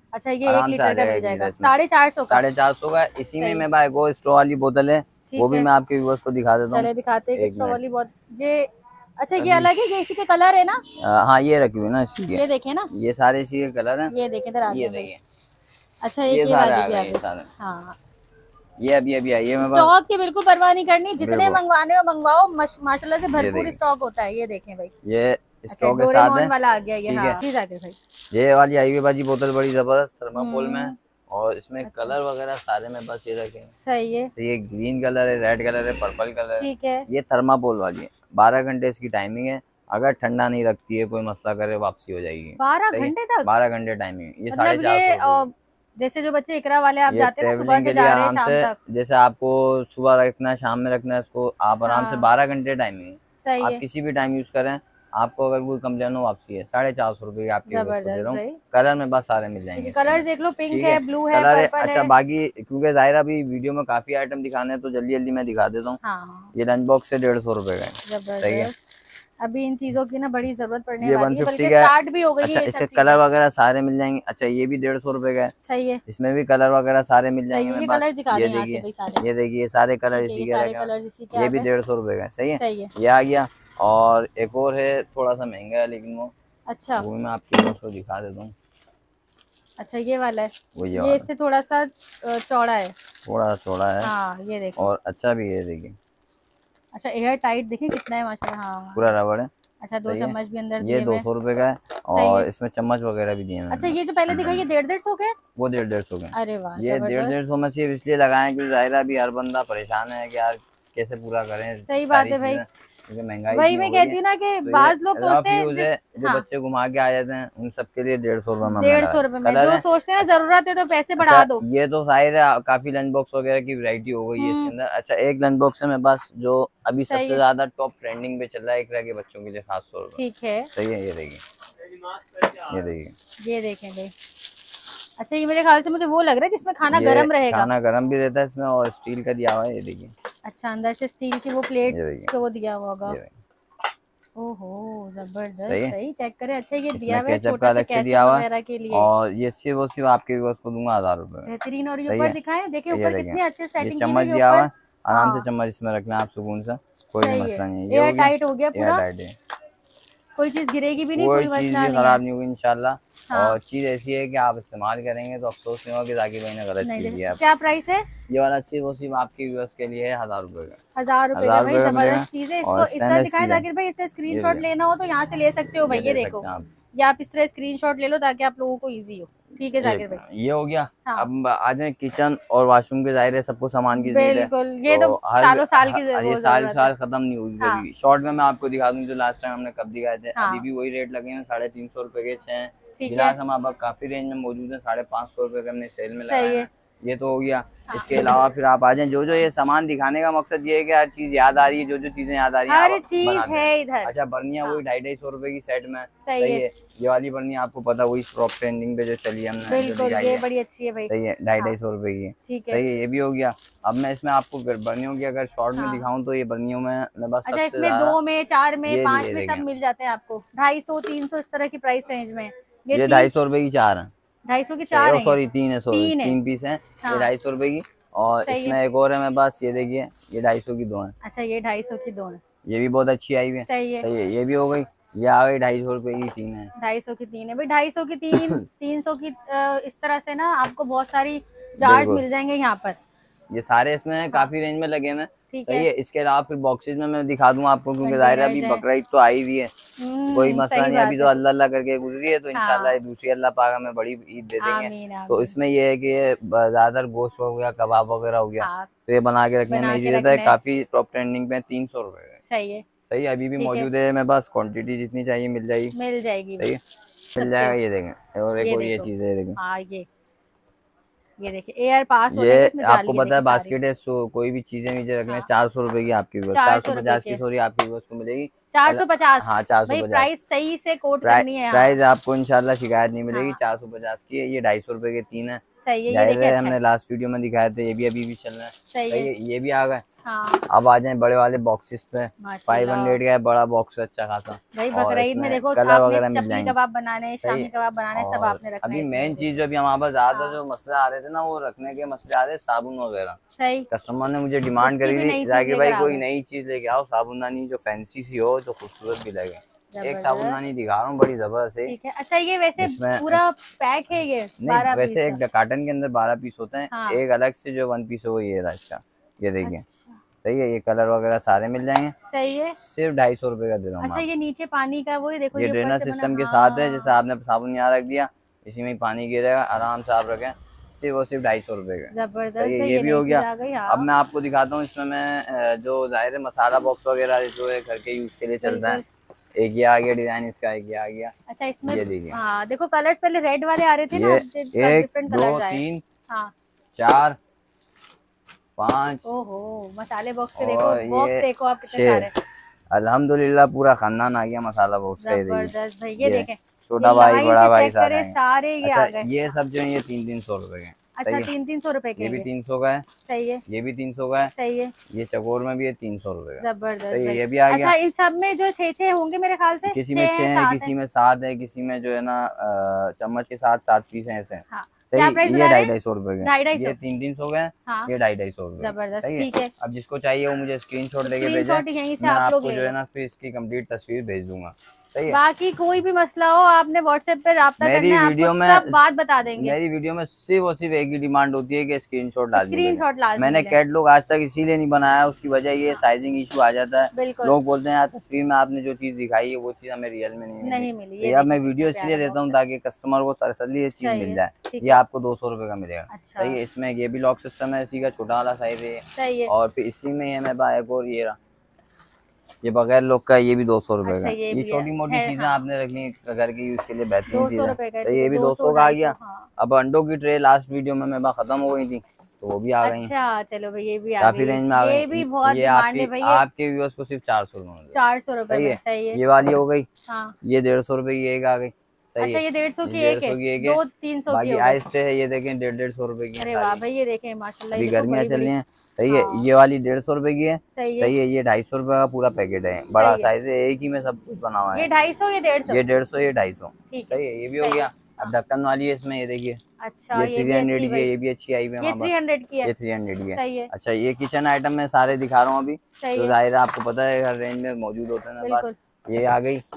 अच्छा ये 1 आराम से लीटर आ का जाएगा मिल जीरा जाएगा, इसमें। 450 का। 450 का। इसी में सही। मैं भाई वो स्ट्रॉ वाली बोतल है, ठीक वो भी है, मैं आपके व्यूअर्स को दिखा देता हूँ। चले दिखाते हैं कि 1 स्ट्रॉ मिनट। वाली बहुत ये। अच्छा ये अभी अलग है, ये इसी के कलर है ना? हाँ ये रखी हुई ना इसी के, ये देखे ना, ये सारे इसी के कलर हैं। ये देखे इधर आ ये गए भाई। देखिए अच्छा एक ये ये सारे वाली आ भी गए, आ ये गई। सारे। हाँ ये अभी आई है मेरे पास। स्टॉक की बिल्कुल परवाह नहीं करनी, जितने बिल्कुल। मंगवाने हो मंगवाओ, माशाल्लाह से ये भरपूर देखिए स्टॉक होता है। ये देखें भाई। ये अच्छा स्टॉक के साथ डोरेमोन है, वाला आ गया ये। ठीक हाँ है। ठीक है भाई। ये वाली आई हुई बाजी बोतल बड़ी जबरदस्त थर्माकोल में, हम्म। और इसमें अच्छा कलर वगैरह सारे में बस ये रखे हैं। सही है। तो ये ग्रीन कलर है, रेड कलर है, पर्पल कलर है। ठीक है। ये थर्माकोल वाली है, 12 घंटे इसकी टाइमिंग है। अगर ठंडा नहीं रखती है, कोई मसला करे, वापसी हो जाएगी। 12 सही है, घंटे तक? 12 घंटे टाइमिंग है। ये मतलब 450 रुपये। जैसे जो बच्चे इकरा वाले आप ये जाते हैं ना, सुबह ट्रेवलिंग से के लिए जा रहे हैं आराम शाम से, तक। जैसे आपको सुबह रखना है, शाम में रखना है, इसको आप आराम से हाँ 12 घंटे टाइमिंग है। सही आप है। किसी भी टाइम यूज करें, आपको अगर कोई कंप्लेन हो, वापसी है। 450 रुपये की आपके व्यूअर्स को दे जबरदस्त रहा हूँ। भाई। कलर में बस सारे मिल ठीक जाएंगे है, इसके कलर अंदर। देख लो, पिंक ठीक है, है, ब्लू है, कलर है। पर्पल अच्छा है। बाकी क्योंकि जाहिर अभी वीडियो में काफी आइटम दिखाने हैं, तो जल्दी जल्दी मैं दिखा देता हूँ। हाँ ये लंच बॉक्स से 150 रुपये का है। सही है। जबरदस्त। अभी इन चीजों की ना बड़ी जरूरत पड़ने ये वाली है, 150 बल्कि का है। स्टार्ट भी हो गई अच्छा है ये इसके सब चीजें। कलर वगैरह सारे मिल जाएंगे। अच्छा ये भी 150 रुपये का है। सही है। इसमें भी कलर वगैरह सारे मिल सही जाएंगे है, मेरे ये पास। कलर दिखा ये दें यहाँ से देखिए, भाई सारे। ये देखिए, ये सारे कलर ठीक है, इसी ये के सारे रखे हैं। कलर इसी के ये आ भी गए। 150 रुपये का है। सही है। सही है। ये आ गया। और एक और है, थोड़ा सा महंगा है, लेकिन अच्छा वो भी मैं आपके को दिखा देता हूँ। अच्छा ये वाला है। वो ये ये वाला इससे थोड़ा सा चौड़ा है। थोड़ा सा चौड़ा है, हाँ ये देखो। और अच्छा भी है, देखिए अच्छा एयर टाइट देखिए कितना है माशाल्लाह। हाँ पूरा रबड़ है। अच्छा 2 सही है। चम्मच भी अंदर ये दिए हुए हैं। 200 रुपये का है, सही है। और इसमें चम्मच वगैरह भी दिए हैं अच्छा मैंने। ये जो पहले दिखाई, ये 150 के? वो 150 के। अरे वाह ये जबरदस्त। 150 में सिर्फ इसलिए लगाए क्योंकि जाहिर भी हर बंदा परेशान है कि यार कैसे पूरा करें सही बात सारी है भाई। चीजें, क्योंकि महंगाई वही इतनी मैं हो गई कहती है। हूँ ना कि तो ये बाज लोग रफ सोचते हैं यूज है, जो हाँ बच्चे घुमा के आ जाते हैं उन सबके लिए 150 रुपये में हमने 150 लगाया। रुपए में, कलर जो है। सोचते हैं ना अच्छा जरूरत है तो पैसे बढ़ा अच्छा, दो। ये तो जाहिर है काफी लंच बॉक्स वगैरह की वैरायटी हो गई है इसके हम्म। अंदर। अच्छा एक लंच बॉक्स है मेरे पास जो अभी सही सबसे है। ज्यादा टॉप ट्रेंडिंग पे चल रहा है, एक तरह के बच्चों के लिए खास तौर पर। ठीक है। सही है। ये देखिए, ये देखिए, ये देखें भाई। अच्छा ये मेरे ख्याल से मुझे वो लग रहा है जिसमें खाना ये गर्म रहेगा। खाना गर्म भी देता है इसमें, और स्टील का दिया हुआ है। ये देखिए, अच्छा अंदर से स्टील की वो प्लेट ये देखिए, को वो दिया हुआ होगा। ये देखिए। ओहो सही जबरदस्त है। भाई, चेक करें। अच्छा ये दिया इसमें हुआ है केचप का छोटा सा अलग से दिया केचप हुआ है, वगैरह के लिए। और ये सिर्फ और सिर्फ आपके व्यूअर्स को दूंगा 1000 रुपये में। बेहतरीन। और ये सही ऊपर है। दिखाएं, देखिए ये ऊपर देखें, कितनी अच्छी ये सेटिंग की चम्मच हुई है दिया हुआ ऊपर। है, आराम से हाँ चम्मच इसमें रखना है आप सुकून से, कोई भी सही है, मसला नहीं है। ये एयर हो गया, टाइट हो गया एयर पूरा, टाइट है, कोई चीज गिरेगी भी नहीं, कोई कोई चीज़ मसला भी नहीं है। खराब नहीं होगी इंशाल्लाह। हाँ और चीज़ ऐसी है कि आप इस्तेमाल करेंगे तो अफसोस नहीं होगा कि जाकिर भाई ने गलत नहीं चीज़ दिया है। क्या प्राइस है? ये वाला सिर्फ और सिर्फ आपके व्यूअर्स के लिए है 1000 रुपये का। 1000 रुपए का 1000 भाई, रुपये का मिलेगा, जबरदस्त चीज है। इसको और इस तरह स्टेनलेस दिखाएं स्टील है। जाकिर भाई, इसका ये स्क्रीनशॉट देखिए, लेना हो तो यहाँ से ले सकते हो भाई। ये ले देखो, सकते हैं आप। ये आप इस तरह स्क्रीनशॉट ले लो ताकि आप लोगों को इजी हो। ठीक है जाकिर भाई। ये हो गया। हाँ अब आ जाए किचन और वॉशरूम के, जाहिर है सबको सामान की नीड है। बिल्कुल, ये तो हर सालों साल की ये वो साल जरूरत है। साल खत्म नहीं होगी हाँ कभी। शॉर्ट में मैं आपको दिखा दूं जो लास्ट टाइम हमने कब दिखाए थे, हाँ अभी भी वही रेट लगे हैं। 350 रुपए के 6 ठीक है। गिलास हम अब काफी रेंज में मौजूद है, 550 रुपए के हमने सेल में लगाए सही है। हैं। ये तो हो गया। हाँ। इसके अलावा फिर आप आ जाएं, जो जो ये सामान दिखाने का मकसद ये है कि हर चीज याद आ रही है, जो जो चीजें याद आ रही है हर आप चीज बनाते हैं। है इधर। अच्छा बर्निया हाँ। वही 250-250 रुपए की सेट में। सही सही है। है। ये वाली बर्निया आपको पता वही टॉप ट्रेंडिंग पे जो चली है हमने जो बिल्कुल, दिखाई ये है। बड़ी अच्छी है भाई। सही है, 250-250 रुपए की। ठीक है। सही है, ये भी हो गया। अब मैं इसमें आपको बर्नियों की अगर शॉर्ट में हाँ दिखाऊं तो ये बर्नियों में मैं बस अच्छा सबसे इसमें ज्यादा 2 में 4 में ये 5 में सब देखें, मिल जाते हैं आपको। 250-300 इस तरह की प्राइस रेंज में। ये ये 250 रुपए की 4 है। 250 की 4 है। सॉरी 3 है, सॉरी 3 है। 3 पीस है। ये हाँ 250 रुपए की। और सही इसमें है। एक और है मेरे पास, ये देखिए, ये 250 की 2 है। अच्छा ये 250 की 2 है। ये भी बहुत अच्छी आई हुई है। सही है। सही है, ये भी हो गई। ये आ गई 250 रुपए की 3 है। 250 की 3 है भाई। 250 की 3 300 की इस तरह से ना आपको बहुत सारी जार्स बिल्कुल, मिल जाएंगे यहाँ पर। ये सारे इसमें हाँ काफी रेंज में लगे हुए हैं। ठीक सही है। है। इसके अलावा फिर बॉक्सेज में मैं दिखा दूं आपको, क्योंकि जाहिर है अभी कंटेनर्स है। बकरीद तो आई हुई है, कोई मसला सही नहीं। अभी बात तो है। अल्लाह अल्लाह करके गुजरी है, तो इंशाल्लाह हाँ दूसरी अल्लाह पाक हमें बड़ी ईद दे देंगे। आमीन तो आमीन। इसमें ये है कि ये ज्यादातर गोश्त हो गया, कबाब वगैरह हो गया, हाँ तो ये बना के रखने में बना इजी के रहता है। रखने। काफी टॉप ट्रेंडिंग पे 300 रुपए का। सही है। सही है, अभी भी ठीक है, मौजूद है मेरे पास, क्वांटिटी जितनी चाहिए मिल जाएगी। मिल जाएगी सही भाई। है, मिल जाएगा। ये देखें, और एक ये और ये देखो। चीज है, देखें, हाँ ये देखिए एयर पास होने ये की इसमें आपको जाली पता है सारी। बास्केट है, सो कोई भी चीजें नीचे रखने हाँ 400 रुपए की आपकी 400 रुपए 450 की की, सॉरी आपकी को मिलेगी 450। हाँ भाई 450। प्राइस सही से कोट करनी है यहाँ। प्राइस आपको इंशाल्लाह शिकायत नहीं मिलेगी। हाँ 450 की है। ये 250 रुपए के 3 है। सही है। ये जाहिर देखिए है अच्छा हमने है। लास्ट वीडियो में दिखाए थे, ये भी अभी भी चल रहा है। सही सही है। है, ये भी आ गए। हाँ अब आ जाए बड़े वाले बॉक्सेस पे। माशाल्लाह 500 का है बड़ा बॉक्स, अच्छा खासा। भाई और बकरीद में इसमें देखो कलर आपने वगैरह मिल चपली जाएंगे। कबाब बनाने, सही। शामी कबाब बनाने, सब और आपने रखना है अभी इसमें मेन देखो। चीज जो अभी हमारे पास ज्यादा हाँ जो मसले आ रहे थे ना, वो रखने के मसले आ रहे, साबुन वगैरह। सही, कस्टमर ने मुझे डिमांड उसकी करी भी थी नई चीज जाकिर लेकर भाई आ कोई गए। नई चीज लेके आओ, साबुनदानी जो फैंसी सी हो, जो खूबसूरत भी लगे। एक जबरदस्त, साबुनदानी दिखा रहा हूँ बड़ी जबरदस्त है, ठीक है। अच्छा ये वैसे जिसमें पूरा पैक है ये नहीं 12 पीस वैसे का? एक कार्टन के अंदर 12 पीस होते हैं। हाँ एक अलग से जो 1 पीस हो, ये रहा इसका, ये देखिए। अच्छा सही है, ये कलर वगैरह सारे मिल जाएंगे। सही है। सिर्फ 250 रुपये का दे रहा हूँ मैं अच्छा ये आपको। नीचे पानी का वो, ये देखो ये ये ऊपर ड्रेनर से बना, सिस्टम के साथ है, जैसे हाँ आपने साबुन यहाँ रख दिया, इसी में ही पानी गिरेगा, आराम से आप रखें। सिर्फ और सिर्फ 250 रुपये का। सही जबरदस्त है, भाई, ये ये भी नई हो चीज गया। आ गई। अब हाँ मैं आपको दिखाता हूँ इसमें मैं जो जाहिर है मसाला बॉक्स वगैरह जो है घर के यूज़ के लिए चलता है। बिल्कुल। एक ये आ गया डिज़ाइन इसका, एक ये आ गया। अच्छा इसमें ये देखिए, हाँ देखो कलर्स पहले रेड वाले आ रहे थे ना, ये अब सब 1 डिफरेंट 2 कलर्स आए। 3 हाँ 4 5 ओहो, मसाले बॉक्स के देखो, और बॉक्स ये देखो आप कितने 6। सारे। अल्हम्दुलिल्लाह पूरा खानदान आ गया मसाला बॉक्स का। ये देखिए, जबरदस्त भाई, ये ये देखें, छोटा ये भाई लाइन बड़ा से भाई चेक सारे करें, आएंगे। सारे ये अच्छा आ गए। ये सब जो है ये 300-300 रुपए के हैं। अच्छा सही है, 300 रुपए के ये भी ये। 300 का है, सही है, ये भी 300 का है, सही है, ये चकोर में भी है 300 रुपए का। जबरदस्त सही है, भाई। ये भी आ अच्छा गया। इस सब में जो 6 होंगे मेरे ख्याल से, किसी 6 में हैं 6 है, 7 है। किसी में 7 है, किसी में जो है ना चम्मच के साथ 7 पीस हैं ऐसे। हाँ क्या प्राइस सही, ये बता रहे हैं? 250-250 रुपए ढाई ढाई के, सौ ये 300 का है, हाँ ये 250-250 रुपए के। जबरदस्त, सही है। ठीक है। अब जिसको चाहिए वो मुझे स्क्रीनशॉट तो लेके स्क्रीन भेजे, शॉट यहीं से मैं आप लोग आपको ले जो है लो। ना फिर इसकी कंप्लीट तस्वीर भेज दूंगा। सही है। बाकी कोई भी मसला हो आपने व्हाट्सएप पे राब्ता करना मेरी है, आपको वीडियो में सब बात बता देंगे। मेरी वीडियो में सिर्फ और सिर्फ एक ही डिमांड होती है कि स्क्रीनशॉट लाजमी स्क्रीन भेजें। शॉट लाजमी मैंने मिले। कैटलॉग आज तक इसीलिए नहीं बनाया, उसकी वजह ये हाँ साइजिंग इशू आ जाता है। बिल्कुल लोग बोलते हैं यार तस्वीर में आपने जो चीज़ दिखाई है वो चीज़ हमें रियल में नहीं मिली। नहीं मिली। तो ये यार मैं देखें कितना वीडियो इसलिए प्यारा देता हूँ बॉक्स है। ताकि कस्टमर को तसल्ली ये चीज़ सही मिल है, जाए। ठीक ये है। आपको 200 रुपये का मिलेगा। अच्छा सही है, इसमें ये भी लॉक सिस्टम है, इसी का छोटा वाला साइज है। सही है। और फिर इसी में है मेरे पास एक और ये रहा, ये बगैर लॉक का, ये भी 200 रुपये का अच्छा है। ये ये भी छोटी मोटी है चीजें हाँ आपने रखनी घर के यूज के लिए बेहतरीन चीज 200 है। रुपए का, तो ठीक ये है, भी 200 200 का आ 250 गया। हाँ। अब अंडों की ट्रे लास्ट वीडियो में मेरे पास खत्म हो गई थी, तो वो भी आ गई, अच्छा चलो भाई ये भी आ काफी गई, रेंज में आ ये गई। भी बहुत ये डिमांड है भाई, ये आपके व्यूअर्स को सिर्फ 400 रुपये में दे रहा हूं। 400 रुपए सही में। है, सही है ये वाली हो गई। हाँ। ये 150 रुपये की एक आ गई। सही अच्छा है, ये 150 की ये एक है, 150 की एक है। 200-300 की बाकी हो गई। आइस ट्रे है, ये देखें 150-150 रुपये की है अरे वाह सारी। भाई ये देखें माशाल्लाह, ये अभी देखो गर्मियाँ बड़ी चल रही बड़ी। हैं। सही है, हाँ ये वाली 150 रुपये की है। सही है, सही है, ये 250 रुपये का पूरा पैकेट है, बड़ा सही है। साइज है, एक ही में सब कुछ बना हुआ ये है। 250 ये 150 ये 150, ये 250। ठीक है। सही है, ये भी हो सही है गया। अब हाँ। ढक्कन वाली है इसमें, ये देखिए, अच्छा ये ये भी 300 अच्छी की है, भाई, ये भी अच्छी आई हुई है ये हमारे पास। 300 की है। ये 300 की है। सही है अच्छा ये किचन आइटम में सारे दिखा रहा हूँ अभी, सही तो है जाहिर है आपको पता है हर रेंज में मौजूद होते हैं मेरे पास। बिल्कुल। ये आ गई,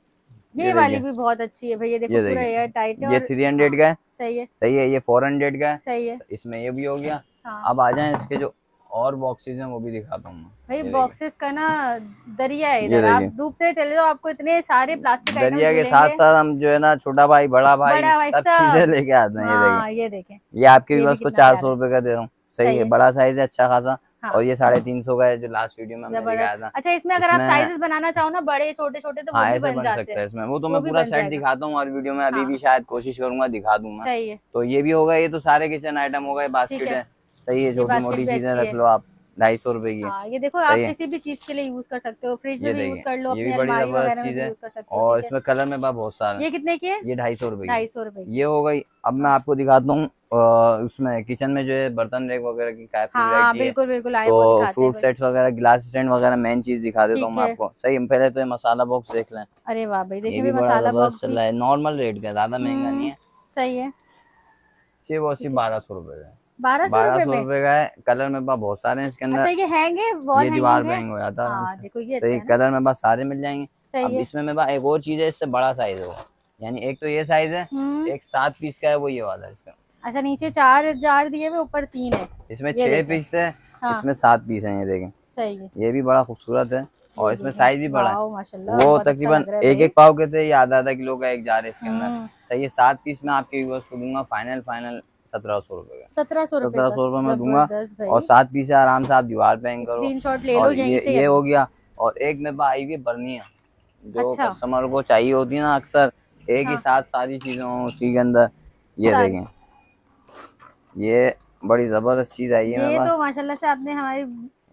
ये वाली भी बहुत अच्छी है भाई, ये देखो ये पूरा देखिए, एयर टाइट है ये और 300 हाँ का है। सही है सही है, ये 400 का है। सही है इसमें ये भी हो गया। हाँ। अब आ जाए इसके जो और बॉक्सेस हैं वो भी दिखाता हूँ मैं। भाई ये देखिए, बॉक्सेस का ना दरिया है ये इधर, आप देखिए, डूबते चले जाओ, आपको इतने सारे प्लास्टिक आइटम्स दरिया के साथ मिलेंगे। साथ हम जो है ना छोटा भाई बड़ा भाई बड़ा भाई सब चीजें सब, लेके आते हैं। ये देखें, हाँ ये देखें, ये आपके ये भी व्यूअर्स को कितना प्यारा 400 रुपये का दे रहा हूँ। सही सही है, है बड़ा साइज है अच्छा खासा। हाँ और ये 350 का है जो लास्ट वीडियो में हमने दिखाया जबरदस्त। था। अच्छा इसमें अगर आप इसमें साइजेस बनाना चाहो ना, बड़े छोटे छोटे, तो वो हाँ भी ऐसे बन बन जाते सकता हैं, है इसमें, वो तो वो मैं भी पूरा बन सेट जाएगा दिखाता हूँ और वीडियो में अभी हाँ भी शायद कोशिश करूंगा दिखा दूं मैं। सही है तो ये भी होगा, ये तो सारे किचन आइटम हो गए, ठीक बास्केट है। है। सही है, ये छोटी बास्केट मोटी भी चीजें अच्छी रख है लो आप, 250 रुपये की है। हाँ, ये देखो आप सही है, किसी भी चीज के लिए यूज कर सकते हो, फ्रिज में ये भी यूज देखिए, कर लो, ये अपनी भी बड़ी अलमारी जबरदस्त वगैरह में चीज भी है। यूज कर सकते हो, और ठीक है। इसमें कलर में बहुत सारे। ये कितने की है? ये 250 रुपये की 250 रुपए की। ये हो गई। अब मैं आपको दिखाता हूँ उसमें किचन में जो है बर्तन रैक वगैरह की काफी हाँ वैरायटी है। बिल्कुल बिल्कुल आए वो तो दिखाते हैं फ्रूट कोई। सेट्स वगैरह, ग्लास स्टैंड वगैरह, मेन चीज दिखा देता हूँ ठीक मैं है आपको। सही, पहले तो ये मसाला बॉक्स देख लें, अरे वाह भाई, ये देखिए भी भाई बड़ा मसाला जबरदस्त बॉक्स चल भी। रहा है, नॉर्मल रेट का, ज्यादा महंगा नहीं है। सही है सिर्फ और ठीक सिर्फ है। 1200 रुपये का है। 1200 रुपए 1200 में? रुपये का है। कलर मेरे पास बहुत सारे हैं इसके अच्छा अंदर, ये हैंग है, वॉल ये दीवार हैंगिंग पे है। हैंग हो जाता है आराम हाँ से। देखो ये तो अच्छा ये है ना, कलर मेरे पास सारे मिल जाएंगे। सही अब है। इसमें मेरे पास एक और चीज है, इससे बड़ा साइज है वो, यानी एक तो ये साइज है, एक 7 पीस का है, वो ये वाला है इसका। अच्छा नीचे 4 जार दिए हुए, ऊपर 3 है। इसमें ये 6 देखें पीस है, हाँ इसमें 7 पीस है, ये देखें। सही है ये भी बड़ा खूबसूरत है और ये इसमें देखें, साइज भी बड़ा है। वाओ माशाल्लाह वो बहुत अच्छा तकरीबन लग रहा है एक भाई। एक पाव के थे, ये आधा किलो का एक जार है इसके अंदर। हम्म सही है, 7 पीस में आपके व्यूअर्स को दूंगा फाइनल 1700 रुपये का। 1700 रुपए 1700 रुपये में दूंगा। जबरदस्त भाई, और 7 पीस है, आराम से आप दीवार पे हैंग करो। स्क्रीनशॉट ले लो और यहीं से ये अभी। हो गया। और एक मेरे पास आई हुई बर्निया, जो अच्छा कस्टमर को चाहिए होती है ना अक्सर, एक ही हाँ साथ सारी चीजें हों उसी के अंदर। ये सारी, देखें, ये बड़ी जबरदस्त चीज आई है मेरे ये तो पास। माशाल्लाह से आपने हमारी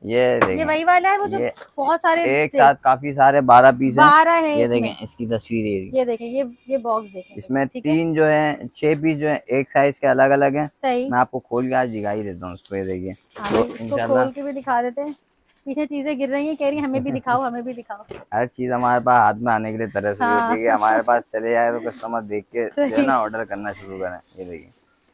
ये देखें, ये वही वाला है वो जो ये बहुत सारे एक साथ काफी सारे 12 पीस हैं। 12 है ये इसमें। देखें इसकी तस्वीर, ये देखें, ये बॉक्स देखें इसमें ठीक है। 3 जो है 6 पीस जो है एक साइज के अलग अलग हैं। सही। मैं आपको खोल के आज दिखा ही देता हूँ उसको। ये देखिए हाँ तो भाई, इसको इंशाल्लाह खोल के भी दिखा देते हैं। पीछे चीजें गिर रही हैं, कह रही हमें भी दिखाओ, हमें भी दिखाओ। हर चीज हमारे पास हाथ में आने के लिए तरस रही होती हाँ है कि हमारे पास चले जाए तो कस्टमर देख के जो है सही। ना ऑर्डर करना शुरू करें। ये देखिए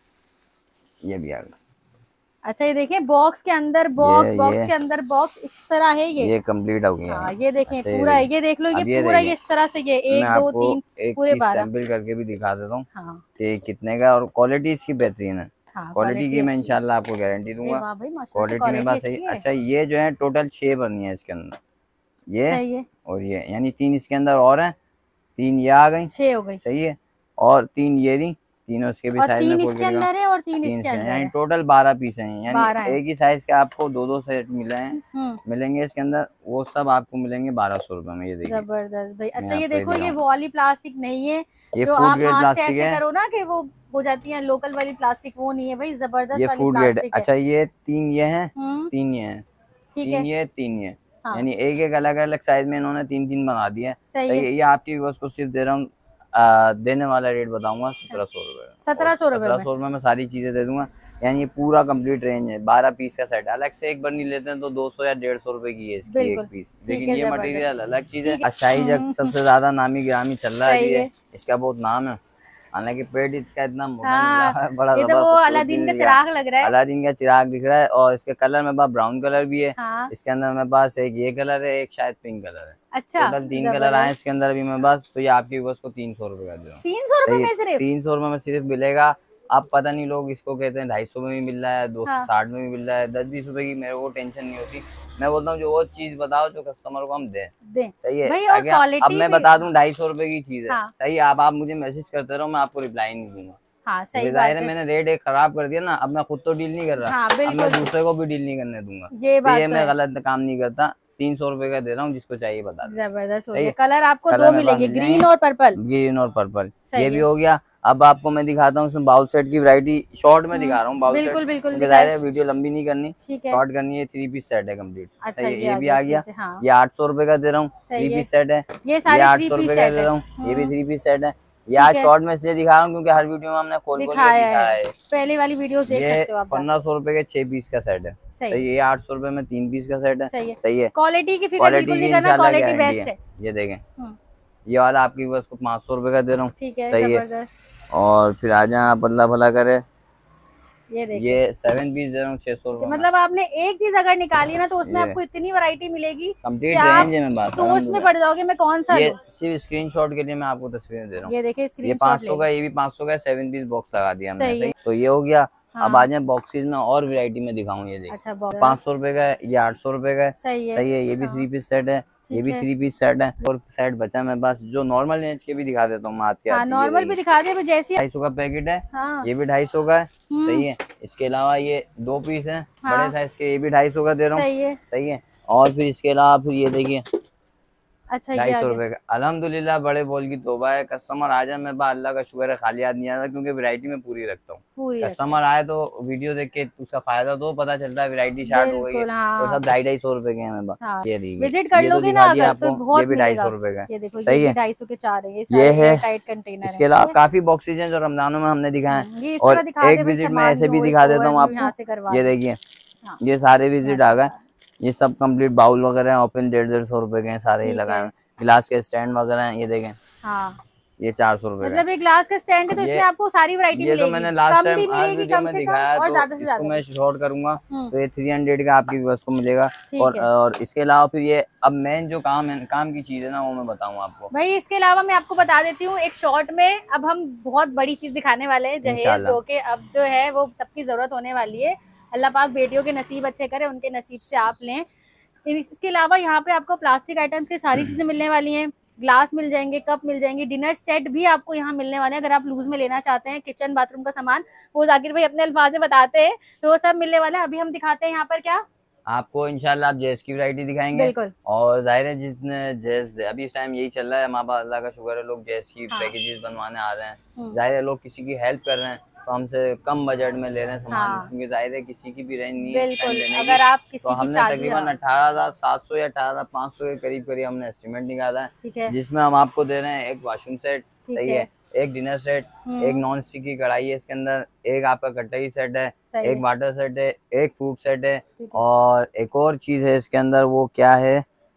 ये भी आ गया। अच्छा ये देखें, बॉक्स के अंदर बॉक्स के अंदर बॉक्स इस तरह है ये कंप्लीट हो गया हाँ है। ये देखें अच्छा, पूरा है, ये देख लो, ये अब ये पूरा ये देखिए, इस तरह से, ये मैं 1 2 आपको 3 एक पूरे पीस 12। सैंपल करके भी दिखा देता हूँ हाँ कि कितने का, और क्वालिटी इसकी बेहतरीन है। हाँ, क्वालिटी की मैं अच्छी है। इंशाल्लाह आपको गारंटी दूंगा। वाह भाई माशाल्लाह से क्वालिटी में क्वालिटी बात सही। अच्छी है। अच्छा ये जो है टोटल 6 बनी है इसके अंदर, ये सही है। और ये, यानी 3 इसके अंदर और हैं, 3 ये आ गई, 6 हो गई। सही है, और 3 ये रही, तीनों इसके भी और साइज 3 में खोल इसके के दिखा। अंदर है और 3 3 इसके इसके अंदर यानी है। टोटल 12 पीस हैं, 12 यानी है। एक ही साइज के आपको 2 सेट मिले हैं, मिलेंगे इसके अंदर, वो सब आपको मिलेंगे 1200 रुपए में। ये देखिए जबरदस्त भाई। मैं अच्छा ये आपको देखो, ये दिखाऊं, वो वाली प्लास्टिक नहीं है ये जो फूड आप ग्रेड हाथ से प्लास्टिक ऐसे है। करो ना कि वो हो जाती है लोकल वाली प्लास्टिक, वो नहीं है भाई, जबरदस्त ये वाली फूड ग्रेड। प्लास्टिक है। अच्छा ये 3 ये हैं, हम्म 3 ये हैं, ठीक 3 है। ये 3 ये, हाँ यानी एक एक अलग अलग साइज में इन्होंने 3 बना दिया है। सही है। ये आपकी बस को सिर्फ दे रहा हूँ, देने वाला रेट बताऊंगा 1700 रुपये। 1700 रुपए में। 1700 रुपये में सारी चीजें दे दूंगा, यानी ये पूरा कंप्लीट रेंज है। 12 पीस का सेट, अलग से एक बनी लेते हैं तो 200 या 150 रुपए की है इसकी एक बिल्कुल पीस, ठीक लेकिन है, ये जबरदस्त मटेरियल अलग चीज है। ठीक है। अशाई जग सबसे ज्यादा नामी गिरामी चल रहा है सही अभी है। ये, इसका बहुत नाम है। हालांकि पेट इसका इतना मोटा निकला हाँ, है, बड़ा ये तो वो जबरदस्त अलादीन का दिखा है। चिराग लग रहा है। अलादीन का चिराग दिख रहा है, और इसके कलर मेरे पास ब्राउन कलर भी है, हाँ इसके अंदर मेरे पास एक ये कलर है, एक शायद पिंक कलर है। अच्छा टोटल 3 कलर आए जबरदस्त। इसके अंदर अभी मेरे पास। तो ये आपकी बस को 300 रुपए का दे रहा हूँ। 300 रुपए सही है, में सिर्फ? 300 रुपए में सिर्फ मिलेगा। अब पता नहीं लोग इसको कहते हैं 250 में भी मिल रहा है, हाँ 260 में भी मिल रहा है, 10-20 रुपए की मेरे को टेंशन नहीं होती। मैं बोलता हूँ जो वो चीज बताओ जो कस्टमर को हम दें, दे सही है। भाई, और ताकि अब क्वालिटी मैं भी। बता दूं 250 रुपए की चीज है, हाँ सही है, आप मुझे मैसेज करते रहो, मैं आपको रिप्लाई नहीं दूंगा। हाँ सही क्योंकि बात जाहिर है है। मैंने रेट एक खराब कर दिया ना, अब मैं खुद तो डील नहीं कर रहा, हाँ अब मैं बिल्कुल, दूसरे को भी डील नहीं करने दूंगा। ये तो बात ये तो मैं है। गलत काम नहीं करता। 300 रुपए का दे रहा हूँ, जिसको चाहिए बता दे। जबरदस्त हो सही गया। है, कलर आपको कलर 2 मेरे पास मिलेंगे, मिल ग्रीन जाएंगे, और पर्पल। ग्रीन और पर्पल। ये सही भी है। हो गया। अब आपको मैं दिखाता हूँ इसमें बाउल सेट की वैरायटी, शॉर्ट में दिखा रहा हूँ बाउल सेट, बिल्कुल बिल्कुल क्योंकि दिखाए। जाहिर है वीडियो लंबी नहीं करनी, ठीक है। शॉर्ट करनी है। 3 पीस सेट है कंप्लीट। अच्छा सही है, ये ये आ भी गया आ इसके गया। नीचे, हाँ ये 800 रुपए का दे रहा हूँ, 3 सही है। पीस सेट है। ये ये सारे 800 3 पीस रुपए का सेट दे है। रहा हूँ, ये भी 3 पीस सेट है। ये ठीक आज है, शॉर्ट में इसलिए दिखा रहा हूँ क्योंकि हर वीडियो में हमने खोल खोल के दिखाया दिखाया है, है। पहले वाली वीडियोस देख ये सकते हो आप जाके। 1500 रुपए के 6 पीस का सेट है। सही सही है, ये 800 रुपए में 3 पीस का सेट है। सही है। सही है, क्वालिटी की फिक्र क्वालिटी बिल्कुल की नहीं करना, इंशाल्लाह क्वालिटी गारंटी बेस्ट है। है। ये देखें, हम्म, ये वाला आपकी बस को 500 रुपए का दे रहा हूँ। ठीक है सही है, जबरदस्त। और फिर आ जाए आप, अल्लाह भला करे, ये देखें, ये 7 पीस दे रहा हूँ 600 कि रुपए में। मतलब आपने एक चीज अगर निकाली है ना तो उसमें ये आपको इतनी वैरायटी मिलेगी कि कंप्लीट आप रेंज है मेरे पास सोच में अल्हम्दुलिल्लाह। पड़ जाओगे मैं कौन सा ये लूं। सिर्फ स्क्रीनशॉट के लिए मैं आपको तस्वीरें दे रहा हूँ। ये देखिए ये स्क्रीनशॉट ले 500 का, लो। ये भी 500 का 7 पीस बॉक्स लगा दिया हमने। सही है। सही, तो ये हो गया। अब आ हाँ जाए बॉक्सेस में और वैरायटी में दिखाऊं। ये देखिए अच्छा बहुत 500 रुपए का है, ये 800 रुपए का है। सही है। सही है, ये भी हाँ 3 पीस सेट है, ये ठीक भी है। 3 पीस सेट है। और सेट बचा मेरे पास जो नॉर्मल रेंज के भी दिखा देता हूँ मैं आती हाँ आती। ये नॉर्मल भी देखिए दिखा दे जैसी। 250 का पैकेट है, हाँ ये भी 250 का है। हम्म, सही है, इसके अलावा ये 2 पीस है हाँ बड़े साइज के, ये भी 250 का दे रहा हूँ। सही है। सही है, और फिर इसके अलावा फिर ये देखिए अच्छा ये आ 250 गया। रुपए का। अल्हम्दुलिल्लाह बड़े बोल की तोबा है, कस्टमर आ जाए मेरे पास, अल्लाह का शुक्र है, खाली हाथ नहीं आता, क्योंकि वैरायटी में पूरी रखता हूँ। पूरी रखते कस्टमर आए तो वीडियो देख के उसका फायदा तो पता चलता है, वैरायटी स्टार्ट हो गई है। बिल्कुल। तो हाँ सब 250-250 रुपए के हैं मेरे पास। हाँ ये देखिए, विजिट कर ये तो लोगे ना दिखा दिया अगर तो आपको, बहुत ये भी मिलेगा। 250 रुपए का है। ये देखो ये सही भी है, 250 के 4 है, ये ये सारे है। टाइट कंटेनर इसके है। अलावा ठीक है, काफी बॉक्सेज हैं जो रमजानों में हमने दिखाए हैं, ये इस और तरह दिखा एक दे भाई, विजिट में सामान ऐसे भी लो, दिखा एक देता हूँ ओवरव्यू आपको। यहाँ से करवा ये दो। देखिए, हाँ ये सारे यहाँ विजिट से आ गए, करवा। ये सब कंप्लीट बाउल वगैरह हैं, ओपन 150-150 रुपए के हैं सारे ही ठीक लगाए है। हुए हैं। गिलास के स्टैंड वगैरह हैं, ये देखें, हाँ ये 400 रुपए का है। मतलब एक ग्लास का स्टैंड है तो इसमें आपको सारी वैरायटी ये तो मिलेगी, मैंने लास्ट कम भी टाइम हर मिलेगी वीडियो कम में से कम दिखाया है, और तो ज्यादा से इसको ज्यादा मैं भी। शॉर्ट करूंगा। हम्म तो ये 300 का आपकी व्यूअर्स को मिलेगा। ठीक है और इसके अलावा फिर ये अब मेन जो काम है, काम की चीज है ना, वो मैं बताऊं आपको भाई। इसके अलावा मैं आपको बता देती हूँ एक शॉर्ट में, अब हम बहुत बड़ी चीज दिखाने वाले हैं, जहेज, इंशाल्लाह। जो कि अब जो है वो सबकी जरूरत होने वाली है। अल्लाह पाक बेटियों के नसीब अच्छे करे, उनके नसीब से आप लें। इसके अलावा यहाँ पे आपको प्लास्टिक आइटम्स की सारी चीजें मिलने वाली हैं, ग्लास मिल जाएंगे, कप मिल जाएंगे, डिनर सेट भी आपको यहाँ मिलने वाले हैं। अगर आप लूज में लेना चाहते हैं किचन बाथरूम का सामान, वो जाकिर भाई अपने अल्फाज में बताते हैं, तो वो सब मिलने वाला है। अभी हम दिखाते हैं यहाँ पर क्या आपको इंशाल्लाह आप जैस की वैरायटी दिखाएंगे। बिल्कुल। और जाहिर है जिसने जैस अभी इस टाइम यही चल रहा है, हमारे पास अल्लाह का शुक्र है, लोग जैस की हाँ पैकेजेस बनवाने आ रहे हैं। जाहिर है लोग किसी की हेल्प कर रहे हैं, तो हमसे कम बजट में ले रहे हैं सामान, हाँ। क्योंकि जाहिर है किसी की भी रेंज नहीं है बिल्कुल, लेने अगर की। आप तो किसी की हमने शादी, तकरीबन हाँ 18,700 या 18,500 के करीब करीब हमने एस्टिमेट निकाला है, ठीक है, जिसमें हम आपको दे रहे हैं एक वॉशरूम सेट, ठीक सही है, है, एक डिनर सेट, एक नॉन स्टिक की कढ़ाई है इसके अंदर, एक आपका कटलरी सेट है, सही एक है, वाटर सेट है, एक फ्रूट सेट है, ठीक है, और एक और चीज है इसके अंदर, वो क्या है,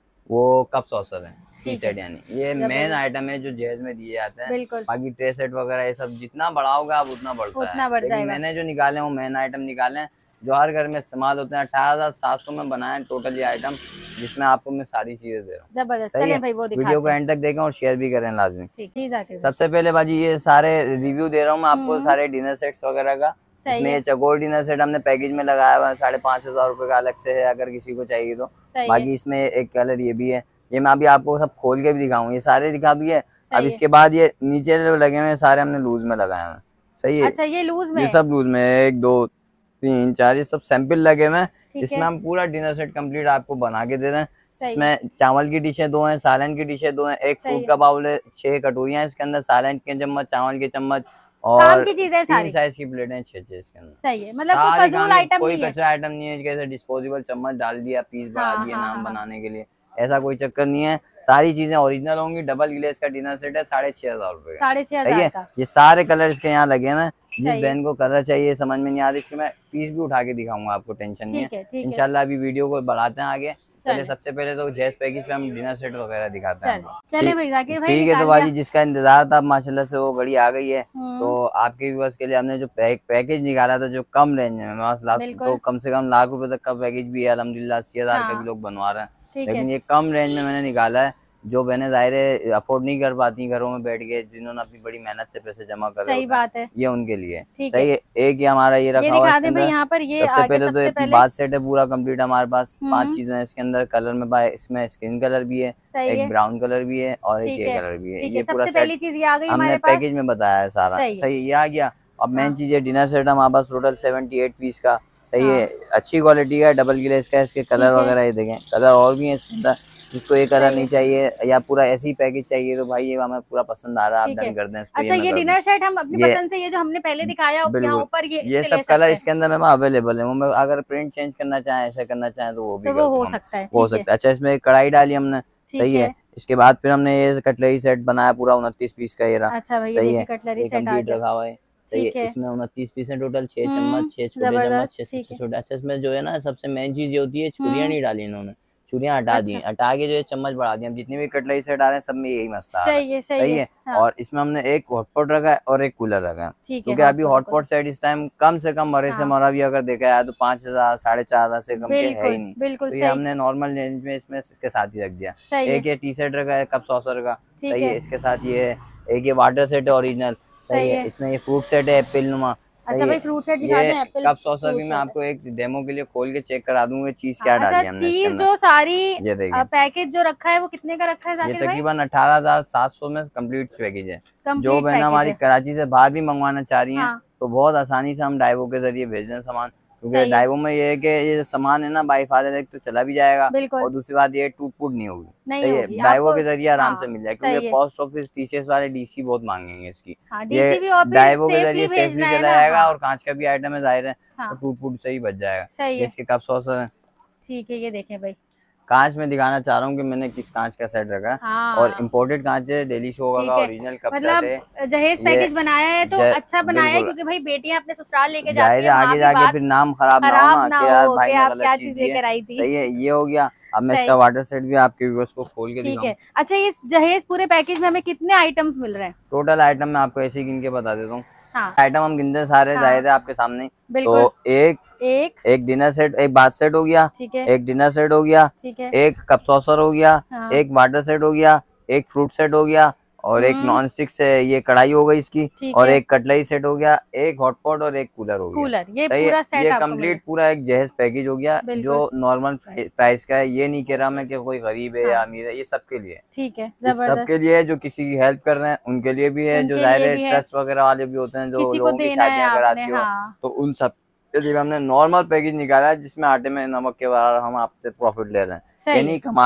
वो कप सॉसर है, टी ठीक है, सेट, यानी ये मेन जबरदस्त, आइटम है जो जहेज में दिए जाते हैं। बिल्कुल, बाकी ट्रे सेट वगैरह ये सब जितना बढ़ाओगे आप उतना बढ़ता है, उतना बढ़ लेकिन जाएगा। मैंने जो निकाले हैं वो मेन आइटम निकाले हैं जो हर घर में इस्तेमाल होते हैं। 18,700 में बनाए टोटल ये आइटम, जिसमें आपको मैं सारी चीजें दे रहा हूँ। जबरदस्त, सही चलें है, भाई वो वीडियो दिखाते को हैं। एंड तक देखें और शेयर भी करें लाजमी। ठीक, प्लीज आके सबसे पहले बाजी ये सारे रिव्यू दे रहा हूँ मैं आपको हम्म, सारे डिनर सेट्स वगैरह का। सही इसमें है, ये चकोर डिनर सेट हमने पैकेज में लगाया हुआ है, 5,500 रुपये का अलग से है अगर किसी को चाहिए तो। सही है, बाकी इसमें एक कलर ये भी है, ये मैं अभी आपको सब खोल के भी दिखाऊंगा, ये सारे दिखा दिए। अब सही है। इसके बाद ये नीचे जो लगे हुए हैं सारे हमने लूज में लगाए हुए हैं, सही है, अच्छा ये लूज में ये है, सब लूज में है, 1 2 3 4 ये सब सैंपल लगे हुए हैं। ठीक इसमें है, हम पूरा डिनर सेट कंप्लीट आपको बना के दे रहे हैं। सही है, इसमें चावल की डिशें 2 हैं, सालन की डिशें 2 हैं, एक सही फ्रूट है, का बाउल है, 6 कटोरियां हैं इसके अंदर, सालन के चम्मच, चावल के चम्मच, काम और की चीजें हैं 3 सारी, साइज की प्लेटें 6 इसके अंदर। सही है, मतलब कोई सारे फजूल काम, आइटम कोई नहीं है। कचरा आइटम नहीं है, जैसे डिस्पोजेबल चम्मच डाल दिया, पीस बढ़ा हाँ दिए हाँ नाम हाँ, बनाने के लिए, ऐसा कोई चक्कर नहीं है। सारी चीजें ओरिजिनल होंगी। डबल ग्लेज का डिनर सेट है 6,500 रुपए का, सही 6,500 है। का, ये सारे कलर इसके यहाँ लगे हैं। जिस सही है, बहन को कलर चाहिए समझ में नहीं आ रही, इसके मैं पीस भी उठा के दिखाऊंगा आपको, टेंशन नहीं है। ठीक है, ठीक है, इंशाल्लाह अभी वीडियो को बढ़ाते हैं आगे। चलिए चले सबसे पहले तो जैस पैकेज पे हम डिनर सेट वगैरह दिखाते हैं चले आपको। चले भाई जाकिर भाई ठीक है, तो निकाल बाजी लिया। जिसका इंतजार था माशाल्लाह से वो घड़ी आ गई है। तो हम्म, आपके व्यूअर्स के लिए हमने जो पैकेज निकाला था जो कम रेंज में, लाख तो बिल्कुल, कम से कम लाख रुपए तक का पैकेज भी है अल्हम्दुलिल्लाह, 80,000 का भी हाँ लोग बनवा रहे हैं। ठीक है, लेकिन ये कम रेंज में मैंने निकाला है, जो बहनें ज़ाहिर है अफोर्ड नहीं कर पाती घरों में बैठ के, जिन्होंने अपनी बड़ी मेहनत से पैसे जमा कर रहे सही होते हैं, बात है, ये उनके लिए ठीक है, सही है। एक ये हमारा ये ये रखा हुआ है दिखा इसके दें भाई अंदर। यहाँ पर, ये सबसे आगे पहले तो सबसे एक पहले, बाथ सेट है पूरा कंप्लीट हमारे पास, 5 हम्म, चीजें हैं इसके अंदर। कलर में इसमें स्किन कलर भी है, सही एक है, ब्राउन कलर भी है, और एक ठीक ये है, कलर भी है। ठीक ये है, पूरा सबसे सेट पहली चीज ये आ गई हमने हमारे पास, पैकेज में बताया है सारा, सही है, सही है, ये आ गया। अब मेन हाँ चीज है डिनर सेट हमारे पास टोटल 78 पीस का, सही है, हाँ, अच्छी क्वालिटी का, डबल ग्लेज का। इसके कलर ठीक है, वगैरह ये देखें, कलर और भी है इसके अंदर। जिसको ये कलर सही नहीं है, चाहिए या पूरा ऐसे ही पैकेज चाहिए तो भाई ये हमें पूरा पसंद आ रहा है, आप ठीक है। डन कर दें इसको, ये अच्छा मैं ये कर दूं। डिनर सेट हम अपनी ये पसंद से, ये जो हमने पहले दिखाया यहाँ बिल्कुल, ऊपर, ये ये इससे सब ले कलर सकते हैं, इसके अंदर मैम अवेलेबल है। वो मैं अगर प्रिंट चेंज करना चाहें, ऐसा करना चाहें तो वो भी तो कर वो हो दूंगा मैं, सकता है, वो हो ठीक है, सकता है। अच्छा इसमें एक कढ़ाई डाली हमने, ठीक सही है। है, इसके बाद फिर हमने ये कटलरी सेट बनाया पूरा 29 पीस का, ये रहा, अच्छा भाई ये सही देखिए है, कटलरी ये सेट आ कंप्लीट गया, रखा हुआ है, सही है। ठीक है, इसमें 29 पीस है टोटल, 6 चम्मच, 6 छोटे चम्मच, जबरदस्त, 6 ठीक सबसे है, छोटे। अच्छा इसमें जो है ना सबसे मेन चीज ये होती है, छुरियां हम्म, नहीं डाली इन्होंने, छुरियां हटा दी, अच्छा हटा के जो है चम्मच बढ़ा दिया। हम जितनी भी कटलरी सेट आ रहे हैं सब में यही मसला आ रहा है, सही सही है, है। हाँ और इसमें हमने एक हॉटपॉट रखा है और एक कूलर रखा है, ठीक है, क्योंकि हॉट अभी पॉट को, हॉटपॉट सेट इस टाइम कम से कम मरे से हाँ मरा भी अगर देखा जाए तो 5,000 4,500 से कम के है ही बिल्कुल नहीं। बिल्कुल तो ये सही, हमने नॉर्मल रेंज में इसमें इसके साथ ही रख दिया। सही है, एक ये टी सेट रखा है कप सॉसर का, ठीक सही है, है, इसके साथ ये है। एक ये वाटर सेट है ओरिजिनल, सही सही है। है। इसमें ये फ्रूट सेट है एप्पल नुमा, अच्छा सही भाई है। फ्रूट सेट दिखा ये दें, एप्पल कप सॉसर भी फ्रूट मैं सेट है, आपको एक डेमो के लिए खोल के चेक करा दूंगा चीज हाँ, क्या अच्छा डाली हमने इसके चीज अंदर, जो सारी ये देखिए। पैकेज जो रखा है वो कितने का रखा है ये जाकिर भाई? तकरीबन 18,700 में कंप्लीट पैकेज है। जो कंप्लीट बहना पैकेज हमारी है, कराची से बाहर भी मंगवाना चाह रही हैं हाँ तो बहुत आसानी से हम डाइवो के जरिए भेज दें सामान, क्योंकि सही है, डाइवो में ये है कि ये सामान है ना बाईफादर एक तो चला भी जाएगा, बिल्कुल और दूसरी बात ये टूट फूट नहीं होगी, नहीं सही है। होगी डाइवो आपको, के जरिए आराम से हाँ मिल जाए, क्योंकि सही है, पोस्ट ऑफिस टीसीएस वाले डीसी बहुत मांगेंगे इसकी। हाँ ये डीसी भी, और फिर डाइवो के सेफली जरिए भेजना सेफली है चला ना, जाएगा, हाँ और कांच का भी आइटम है जाहिर है, तो हाँ टूट फूट से ही बच जाएगा। सही ये है, इसके कप सॉसर है। ठीक है, ये देखें भाई, कांच में दिखाना चाह रहा हूँ कि मैंने किस कांच का सेट रखा है, और हाँ इम्पोर्टेड कांच है, डेली शोगा ठीक का है, ओरिजिनल कप सेट मतलब है जहेज ये। पैकेज बनाया है तो अच्छा बनाया है, बिल्कुल, क्योंकि भाई बेटियां अपने ससुराल लेके जाती जाहिर है है, वहां आगे भी जाके बात फिर नाम खराब ना हो खराब ना ना कि यार हो भाई कि ने आप गलत क्या चीज चीज दी है, लेकर आई थी, सही है। ये हो गया। अब मैं सही, इसका वाटर सेट भी आपके व्यूअर्स को खोल के ठीक दिखाऊं। है। अच्छा इस जहेज पूरे पैकेज में हमें कितने आइटम्स मिल रहे हैं? टोटल आइटम मैं आपको ऐसे ही गिन के बता देता हूँ। हाँ आइटम हम गिनते सारे हाँ जाहिर है आपके सामने। तो बिल्कुल, एक एक, एक डिनर सेट, एक बाथ सेट हो गया, ठीक है, एक डिनर सेट हो गया, ठीक है, एक कप सॉसर हो गया, हाँ, एक वाटर सेट हो गया, एक फ्रूट सेट हो गया, और एक हम्म, नॉन स्टिक से ये कढ़ाई हो गई इसकी, ठीक और है, एक कटलरी सेट हो गया, एक हॉटपॉट और एक कूलर हो गया, कूलर, ये सही है। पूरा सेट ये आपको मिल कंप्लीट पूरा एक जहेज पैकेज हो गया बिल्कुल, जो नॉर्मल प्राइस का है। ये नहीं कह रहा मैं कि कोई गरीब है या हाँ अमीर है, ये सबके लिए है। ठीक है, ये सबके जबरदस्त, लिए है, जो किसी की हेल्प कर रहे हैं उनके लिए भी है, जो उनके जाहिर लिए है भी है, ट्रस्ट वगैरह वाले भी होते हैं जो किसी को लोगों की देना है शादियां आपने, कराती हो, हाँ तो उन सब के लिए हमने नॉर्मल पैकेज निकाला है, जिसमें आटे में नमक के बराबर हम आपसे प्रॉफिट ले रहे हैं, सही यानी है, कमा रहे हैं।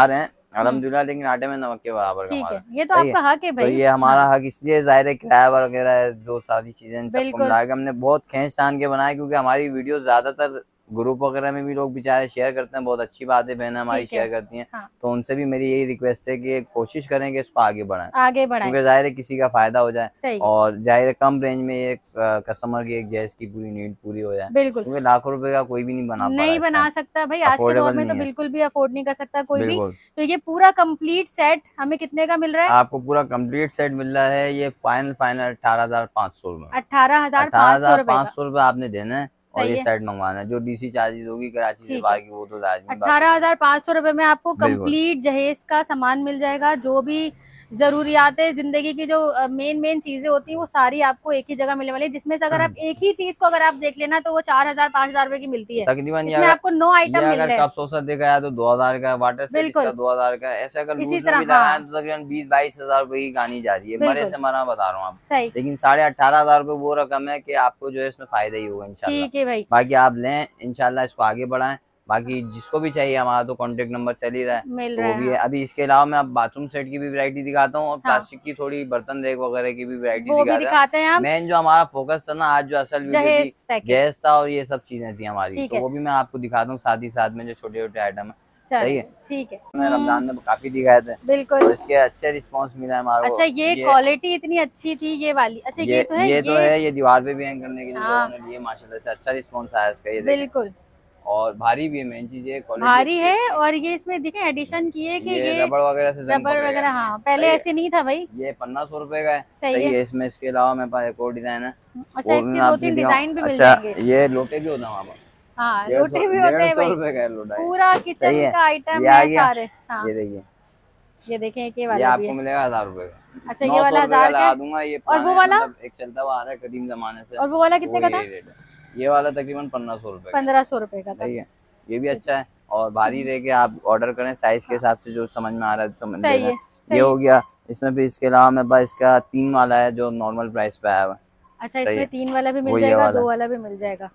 अल्हम्दुलिल्लाह, लेकिन आटे में नमक के बराबर का ठीक माल है, है। ये तो सही आपका हक है तो भाई। ये हमारा हाँ, हक इसलिए जाहिर है, किराया वगैरह है, जो सारी चीजें इन सबको बिल्कुल। मिला के हमने बहुत खींच तान के बनाया, क्योंकि हमारी वीडियो ज्यादातर ग्रुप वगैरह में भी लोग बेचारे शेयर करते हैं, बहुत अच्छी बात है, बहनें हमारी ठीक है। शेयर करती हैं। हाँ, तो उनसे भी मेरी यही रिक्वेस्ट है कि कोशिश करें कि इसको आगे बढ़ाएं, आगे बढ़ाएं। क्योंकि जाहिर है किसी का फायदा हो जाए, सही है, और जाहिर है कम रेंज में एक कस्टमर की एक जैस की पूरी नीड पूरी हो जाए, बिल्कुल। क्योंकि लाखों रुपए का कोई भी नहीं बना पा रहा नहीं इस बना टाइम, सकता भाई, आज के दौर अफोर्डेबल में तो नहीं है। बिल्कुल भी अफोर्ड नहीं कर सकता कोई भी। बिल्कुल, तो ये पूरा कंप्लीट सेट हमें कितने का मिल रहा है? आपको पूरा कंप्लीट सेट मिल रहा है, ये फाइनल 18,500 में। 18,500 रुपए का। 18,500 रुपये आपने देना है, और सही ये है, सेट मंगवाना है। जो डीसी चार्जेस होगी कराची से ठीक है। बाहर की, वो तो लाजमी बात है। 18,500 रुपए में आपको बिल्कुल, कंप्लीट जहेज का सामान मिल जाएगा। जो भी जरूरियात है जिंदगी की, जो मेन मेन चीजें होती है, वो सारी आपको एक ही जगह मिलने वाली है। जिसमें से अगर आप एक ही चीज को अगर आप देख लेना, तो वो 4,000-5,000 रुपए की मिलती है। तकरीबन इसमें आपको 9 आइटम मिल रहे हैं। कप सोसा देखा है तो 2,000 का, वाटर सेट इसका बिल्कुल, 2,000 का, ऐसे अगर इसी लूज में तरह। भी लगाए हाँ, तो तकरीबन 20-22 हजार रुपए की गानी जा रही है, मरे बिल्कुल से मरा बता रहा हूँ आप। सही। लेकिन 18,500 रुपये वो रकम है कि आपको जो है इसमें फायदा ही होगा इंशाल्लाह। ठीक है भाई, बाकी आप लें इंशाल्लाह, इसको आगे बढ़ाएं। बाकी जिसको भी चाहिए, हमारा तो कांटेक्ट नंबर चल ही रहा है, मिल तो रहा वो है। भी है। हाँ, अभी इसके अलावा मैं अब बाथरूम सेट की भी वैरायटी दिखाता हूँ, और हाँ, प्लास्टिक की थोड़ी बर्तन रेक वगैरह की भी वैरायटी वो भी दिखाता दिखाते हैं है। हम। मेन जो हमारा फोकस था ना, आज जो असल वीडियो जहेज थी, पैकेज, जैस था और ये सब चीजें थी हमारी, ठीक तो है। वो भी मैं आपको दिखाता हूँ साथ ही साथ में, जो छोटे छोटे आइटम है। सही चलिए, है, ठीक है। मैं रमजान में काफी दिखाए थे, बिल्कुल। तो इसके अच्छे रिस्पांस मिला है हमारे को। अच्छा, ये क्वालिटी इतनी अच्छी थी ये वाली। अच्छा, ये तो है ये तो ये। है, ये दीवार पे भी हैंग करने के लिए लोगों हाँ, ने लिए, माशाल्लाह से अच्छा रिस्पांस आया इसका, ये देखें। बिल्कुल और भारी भी है, मेन चीज ये क्वालिटी भारी अच्छी है है। इसकी। और ये इसमें देखें एडिशन किए कि ये ये रबड़ वगैरह से जंग रबड़ पकड़ेगा वगैरह। नहीं है। हाँ, पहले सही है, ऐसे नहीं था भाई। ये 1,500 रुपए का है। सही सही है। है, इसमें इसके अलावा मेरे पास एक और डिजाइन है, अच्छा, वो भी इसके मैं आपको 2-3 दिखाऊं। डिजाइन भी मिल अच्छा, जाएंगे। ये लोटे भी होता है वहाँ पर, हाँ, डेढ़ सौ लोटे भी होते डेढ़ हैं सौ भाई। रुपए का है लोटा ये। पूरा सही किचन है, का ये आइटम आ है गया, सारे। हाँ, ये देखिए, ये देखें ये ये वाला भी आपको है। मिलेगा 1,000 रुपए का। अच्छा, ये 900 वाला रुपए का 1000 का लगा है। दूंगा, ये और वो पुराने वाला, मतलब एक चलता हुआ आ रहा है कदीम जमाने से, और वो वाला तो वो कितने का था? यही रेट है। ये वाला तकरीबन 1,500 रुपए का है। 1500 रुपए का था। सही है, ये भी अच्छा है, और भारी रह के आप ऑर्डर करें साइज के हाँ, हिसाब से, जो समझ में आ रहा है तो समझ सही लेना। है, ये सही हो है। गया। इसमें भी इसके अलावा मेरे पास इसका 3 वाला है, जो नॉर्मल प्राइस पे आया हुआ है। अच्छा, सही इसमें है, 3 वाला भी वो मिल ये जाएगा, वाला 2 है, वाला भी मिल जाएगा।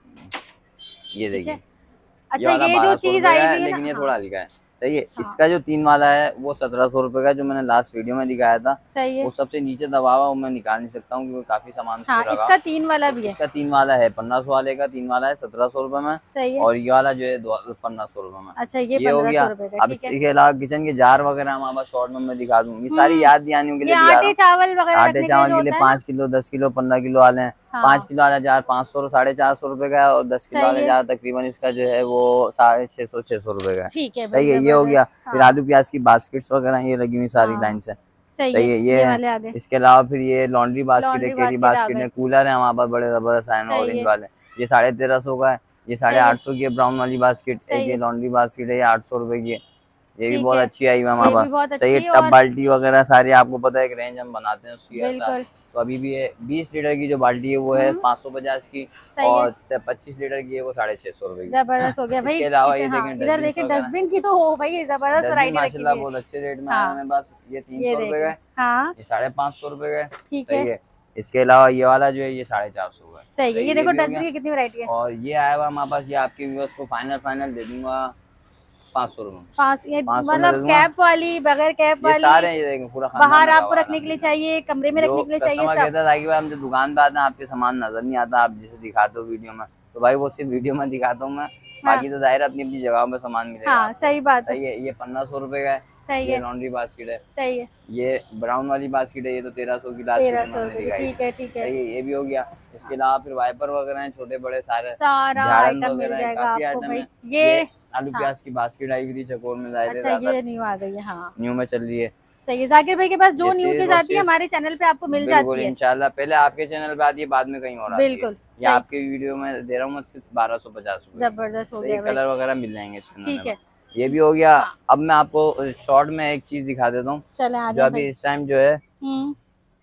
ये ठीक है। देखिए। ये अच्छा, वाला ये जो 1,200 चीज रुपए का आई है, हुई है ना। लेकिन ये हाँ, थोड़ा हल्का है। सही है, हाँ, इसका जो 3 वाला है वो 1,700 रुपए का है, जो मैंने लास्ट वीडियो में दिखाया था। सही है। वो सबसे नीचे दबा हुआ, वो मैं निकाल नहीं सकता हूँ, क्योंकि काफी सामान उस हाँ, पे लगा। इसका 3 वाला तो भी है। इसका 3 वाला है, 1,500 वाले का 3 वाला है 1,700 रुपए में, सही है। और ये वाला जो है 1,500 रुपए में। अच्छा, ये ये हो 1500 गया। रुपए का। अब ठीक है। इसके अलावा किचन के जार वगैरह हमारे पास शॉर्ट में मैं दिखा दूँ, ये सारी याद दहानियों के ये लिए दिखा रहा आटे हूँ। चावल वगैरह आटे रखने के लिए चावल जो के लिए होता है 5 ना। किलो 10 किलो 15 किलो वाले हैं। हाँ, 5 किलो वाला जार 500 450 रुपए का है, और 10 किलो सही वाला है। जार तकरीबन इसका जो है वो 650 रुपए का है। ठीक है भाई, सही है, ये हो गया। जबरदस्त। फिर हाँ, आलू प्याज की बास्केट्स वगैरह ये लगी हुई सारी लाइन हाँ, से। सही सही है। है, ये ये है। वाले आ गए। इसके अलावा फिर ये लॉन्ड्री बास्केट है, लॉन्ड्री कैरी बास्केट आ बास्केट गए। है, कूलर है हमारे पास बड़े जबरदस्त आए हैं सही ऑरेंज है, वाले। ये 1350 का है। ये सही है, 850 की है ब्राउन वाली बास्केट। एक सही ये है। लॉन्ड्री बास्केट है, ये 800 रुपए की है। ये भी ठीक बहुत है, अच्छी आई हुई है हमारे ये भी पास। बहुत सही है, अच्छी है। टब और बाल्टी वगैरह सारी आपको पता है, एक रेंज हम बनाते हैं उसकी ऐसा। बिल्कुल। तो अभी भी ये 20 लीटर की जो बाल्टी है वो है 550 की, सही है, और 25 लीटर की है वो 650 रुपए की। जबरदस्त हो गया भाई। इसके अलावा ये किचन, हाँ, देखें इधर डस्टबिन देखिए वगैरह, डस्टबिन की तो हो भाई, जबरदस्त डस्टबिन वैरायटी रखी माशाल्लाह हुई है। बहुत अच्छे रेट में आया है हाँ, मेरे पास। ये ये 300 रुपए का देखिए। है, हाँ, ये 550 रुपए का है। ठीक सही है, है। इसके अलावा ये वाला जो है ये 450 का है। सही है। सही ये है, देखो भी हो डस्टबिन गया। की कितनी वैरायटी है। और ये आया हुआ हमारे पास, ये आपके व्यूअर्स को फाइनल दे दूंगा 500 रुपए में। 5 ये 500 में दे मतलब दूंगा। कैप वाली, बगैर कैप ये वाली, सारे ये देखें, पूरा खानदान बाहर लगा आपको हुआ है रखने के लिए अल्हम्दुलिल्लाह। चाहिए, कमरे में जो रखने के लिए चाहिए, कस्टमर सब। कहता था कि भाई हम जब दुकान पे आते हैं आपके सामान नजर नहीं आता, आप जिसे दिखाते हो वीडियो में, तो भाई वो सिर्फ वीडियो में दिखाता हूँ मैं, हाँ, बाकी तो जाहिर अपनी अपनी जगह पे सामान मिलेगा हाँ, आपको। सही बात है। सही है, ये 1500 रुपए का है। सही ये है, लॉन्ड्री बास्केट है। सही है। ये ब्राउन वाली बास्केट है, ये तो 1300 की लास्ट वीडियो में 1300 हमने रुपए की। दिखाई ठीक थी। है, ठीक है। सही है, ये भी हो गया। इसके अलावा फिर वाइपर वगैरह हैं, छोटे बड़े सारे सारा झाड़न आइटम मिल वगैरह है, जाएगा काफी आपको आइटम भाई। है। ये ये आलू हाँ, प्याज की बास्केट आई हुई थी चकोर में, जाहिर है अच्छा, ज्यादा ये न्यू आ गई है। हाँ, न्यू में चल रही है। सही है। जाकिर भाई के पास जो ये न्यू सिर्फ चीज और आती है सिर्फ, हमारे चैनल पे आपको मिल बिल्कुल जाती है। इंशाल्लाह, पहले आपके चैनल पे आती है, बाद में कहीं और आती है। बिल्कुल ये सही, आपके वीडियो में दे रहा हूँ मैं सिर्फ 1250 रुपए। जबरदस्त हो सही, गया भाई। कलर वगैरह मिल जाएंगे इसके ठीक अंदर। है। ये भी हो गया। हाँ, अब मैं आपको शॉर्ट में एक चीज दिखा देता हूँ, चले आ जो जाए अभी भाई। इस टाइम जो है, हम्म,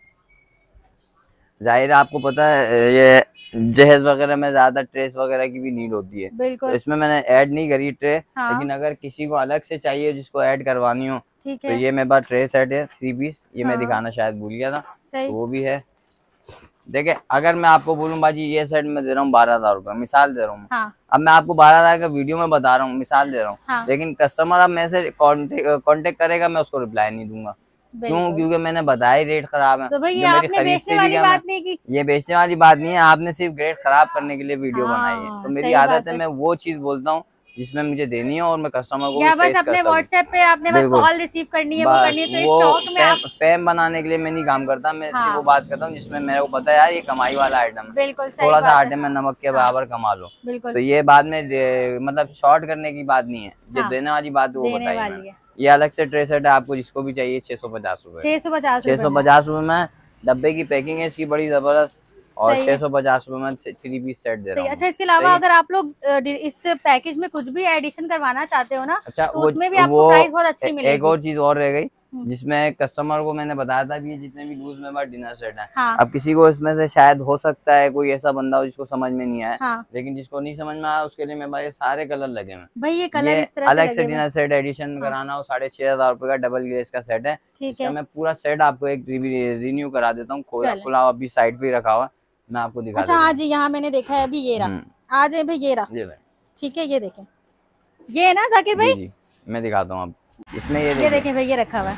जाहिर है आपको पता है ये जहेज वगैरह में ज्यादा ट्रेस वगैरह की भी नीड होती है, तो बिल्कुल। इसमें मैंने ऐड नहीं करी ट्रे। हाँ, लेकिन अगर किसी को अलग से चाहिए जिसको ऐड करवानी हो, ठीक तो है। ये मेरे पास ट्रे सेट है 3 पीस, ये मैं हाँ, दिखाना शायद भूल गया था, तो सही। वो भी है। देखिए अगर मैं आपको बोलूं बाजी ये सेट मैं दे रहा हूँ 12,000 रुपये, मिसाल दे रहा हूँ। हाँ। अब मैं आपको 12,000 का वीडियो में बता रहा हूँ, मिसाल दे रहा हूँ। हाँ। लेकिन कस्टमर अब मेरे से कांटेक्ट करेगा, मैं उसको रिप्लाई नहीं दूंगा। क्यों? क्योंकि मैंने बताया रेट खराब है। तो भाई ये जो मेरी आपने खरीद बेचने से भी वाली कम बात है। नहीं की। ये बेचने वाली बात नहीं है, आपने सिर्फ ग्रेड खराब करने के लिए वीडियो बनाई है। तो हाँ, मेरी सही आदत बात है, है। मैं वो चीज बोलता हूँ जिसमें मुझे देनी है और मैं कस्टमर को भी या बस फेस कर अपने सकूं। व्हाट्सएप पे आपने बस बिल्कुल, कॉल रिसीव करनी है, वो बस करनी है, तो इस वो शौक में आप। फेम बनाने के लिए मैं नहीं काम करता, मैं सिर्फ वो हाँ, बात करता हूँ जिसमें मेरे को पता है यार ये कमाई वाला आइटम है, बिल्कुल सही थोड़ा सा बात है। आटे में नमक के हाँ, बराबर कमा लो। बिल्कुल। तो ये बाद में मतलब शॉर्ट करने की बात नहीं है, जो हाँ, देने वाली बात है वो देने बताई वाली मैंने। है। ये अलग से ट्रे सेट है, आपको जिसको भी चाहिए 650 रुपए। 650 रुपए में। 650 रुपए में डब्बे की पैकिंग है इसकी बड़ी जबरदस्त, और सही है। 650 रुपए में 3 पीस सेट दे रहा सही। हूँ। अच्छा, इसके अलावा सही है। अगर आप लोग इस पैकेज में कुछ भी एडिशन करवाना चाहते हो ना, अच्छा तो उसमें भी आपको प्राइस बहुत अच्छी एक मिलेगी। और चीज और रह गई, हम्म। जिसमें कस्टमर को मैंने बताया था भी ये जितने भी लूज मेंबर डिनर सेट है। हाँ। अब किसी को इसमें से शायद हो सकता है कोई ऐसा बंदा हो जिसको समझ में नहीं आया, हाँ। लेकिन जिसको नहीं समझ में आया उसके लिए मेरे पास ये सारे कलर लगे हुए हैं। भाई ये कलर ये इस तरह से अलग से लगे हुए हैं। डिनर सेट एडिशन में हाँ। कराना हो 6,500 रुपए का डबल ग्लेज का सेट है। ठीक इसका है। मैं पूरा सेट आपको एक रिन्यू करा देता हूँ, चले। खुला अभी साइड पे ही रखा हुआ, मैं आपको दिखा अच्छा देता हाँ हूँ। जी, यहाँ मैंने देखा है अभी, ये रहा। हम्म, आ जाए भाई, ये रहा। ये देखें। ठीक है, ये देखें, ये है ना जाकिर जी भाई? जी, मैं दिखाता हूँ अब इसमें, ये ये देखिए देखें भाई, ये रखा हुआ है।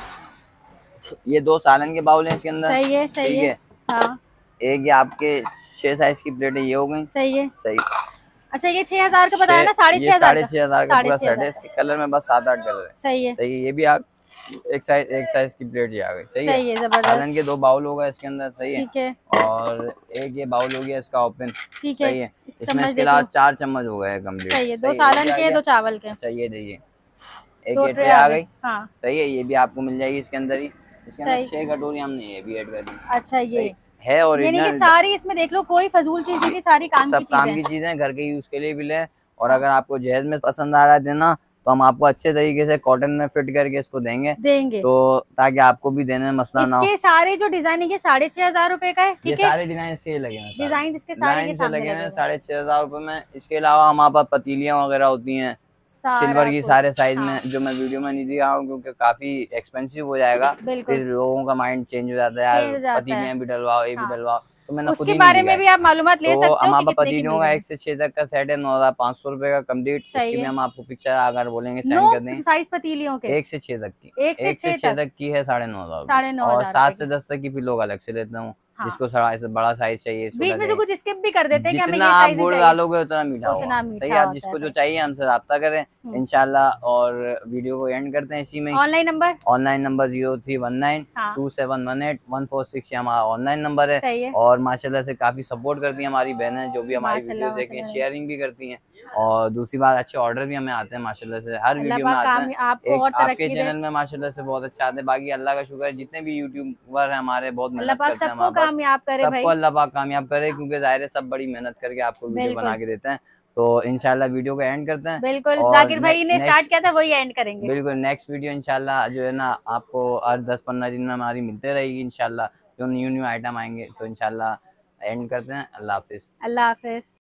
ये 2 सालन के बाउल हैं इसके अंदर। सही है, सही ठीक है। है। हाँ, एक ये आपके 6 साइज की प्लेट है, ये हो गई। सही है। सही। अच्छा, ये 6,000 का बताया ना, साढ़े ये 6,000 का? 6,500 का साढ़े पूरा छह सेट है, हजार इसके कलर में बस 7-8 कलर है। सही है। सही है। ये भी आप एक साइज की प्लेट ये आ गई। सही सही है। है, जबरदस्त। सालन के 2 बाउल हो गए इसके अंदर। सही है। ठीक है। और एक ये बाउल हो गया इसका ओपन। ठीक है। सही है। इस इसमें चम्मच इसके देख अलावा लो। 4 चम्मच हो गए कम्प्लीट। सही है, 2 सही है, ये भी सालन आ के, गया। 2 चावल के। अच्छा ये देखिए, एक 2 ये ट्रे ट्रे आ आ गए। गई। हाँ। सही है। ये भी आपको मिल जाएगी इसके अंदर ही। इसके अंदर सही। 6 कटोरी हमने ये भी ऐड कर दी। अच्छा, ये सही है ये नहीं कि ओरिजिनल। सारी इसमें देख लो, कोई फजूल चीज नहीं थी, सारी काम सब की काम चीजें। की चीजें घर के यूज के लिए भी लें, और हाँ। अगर आपको जहेज में पसंद आ रहा है देना, तो हम आपको अच्छे तरीके से कॉटन में फिट करके इसको देंगे, देंगे। तो ताकि आपको भी देने में मसला ना हो। इसके सारे जो डिजाइन है, ये 6,500 रुपए का है। ये ठीक है। सारे डिजाइन इसके लगे हैं, डिजाइन इसके सारे के लाइन से सामने लगे लगे हैं हुए हैं। 6,500 रुपए में। इसके अलावा हमारे पास पतीलियां वगैरह होती हैं सारा सिल्वर की, कुछ। सारे साइज हाँ, में, जो मैं वीडियो में नहीं दिखा हूँ क्योंकि काफी एक्सपेंसिव हो जाएगा, बिल्कुल फिर लोगों का माइंड चेंज हो जाता है यार, चेंज हो जाता है। पतीलियां भी डलवाओ, ये भी हाँ, डलवाओ, तो मैंने खुद उसके ही नहीं बारे में दिखाई। भी आप मालूमात ले तो सकते हो कि हमारे कितने की पतीलियों मिल का रही 1 से 6 तक का सेट है 9,500 रुपए का कम्प्लीट। सही इसकी भी है। हम आपको पिक्चर अगर बोलेंगे 9 सेंड कर दें। साइज पतीलियों के। 1 से 6 तक की, 1 से 6 6 तक तक की है 9,500 रुपए, 9,500 और रुपए 7 की। से 10 तक की फिर लोग अलग से लेते हूँ, हाँ, जिसको बड़ा साइज चाहिए, बीच छोटा में से चाहिए। कुछ स्किप भी कर देते हैं कि हमें जितना ये आप साइज ही गुड़ चाहिए। डालोगे उतना मीठा होगा। उतना सही मीठा है। आप होता है जिसको जो फिर। चाहिए हमसे रब्ता करें इंशाल्लाह, और वीडियो को एंड करते हैं इसी में। Online number? ऑनलाइन नंबर 0319 हाँ, 2718 146 ये हमारा ऑनलाइन नंबर है। सही है। और माशाल्लाह से काफ़ी सपोर्ट करती हैं हमारी बहनें, जो भी हमारी वीडियोस माशाल्लाह, देखती हैं, माशाल्लाह। शेयरिंग भी करती हैं, और दूसरी बात अच्छे ऑर्डर भी हमें आते हैं माशाल्लाह से, हर अल्लाह वीडियो में पाक आते काम हैं। आपको एक और आपके तरक्की दे। चैनल में माशाल्लाह से बहुत अच्छा आते हैं, बाकी अल्लाह का शुक्र है जितने भी यूट्यूबर हैं हमारे बहुत अल्लाह मेहनत पाक करते हैं सबको हमारे पास, कामयाब करे सबको भाई। अल्लाह पाक कामयाब करे, क्योंकि ज़ाहिर है सब बड़ी मेहनत करके आपको वीडियो बना बिल्कुल, के देते हैं। तो इंशाल्लाह वीडियो को एंड करते हैं, बिल्कुल। और जाकिर भाई ने स्टार्ट किया था, वही एंड करेंगे। बिल्कुल नेक्स्ट वीडियो इंशाल्लाह जो है ना आपको हर 10-15 दिन में हमारी मिलते रहेगी इंशाल्लाह, जो न्यू आइटम आएंगे, तो इंशाल्लाह एंड करते हैं। अल्लाह हाफिज़। अल्लाह हाफिज।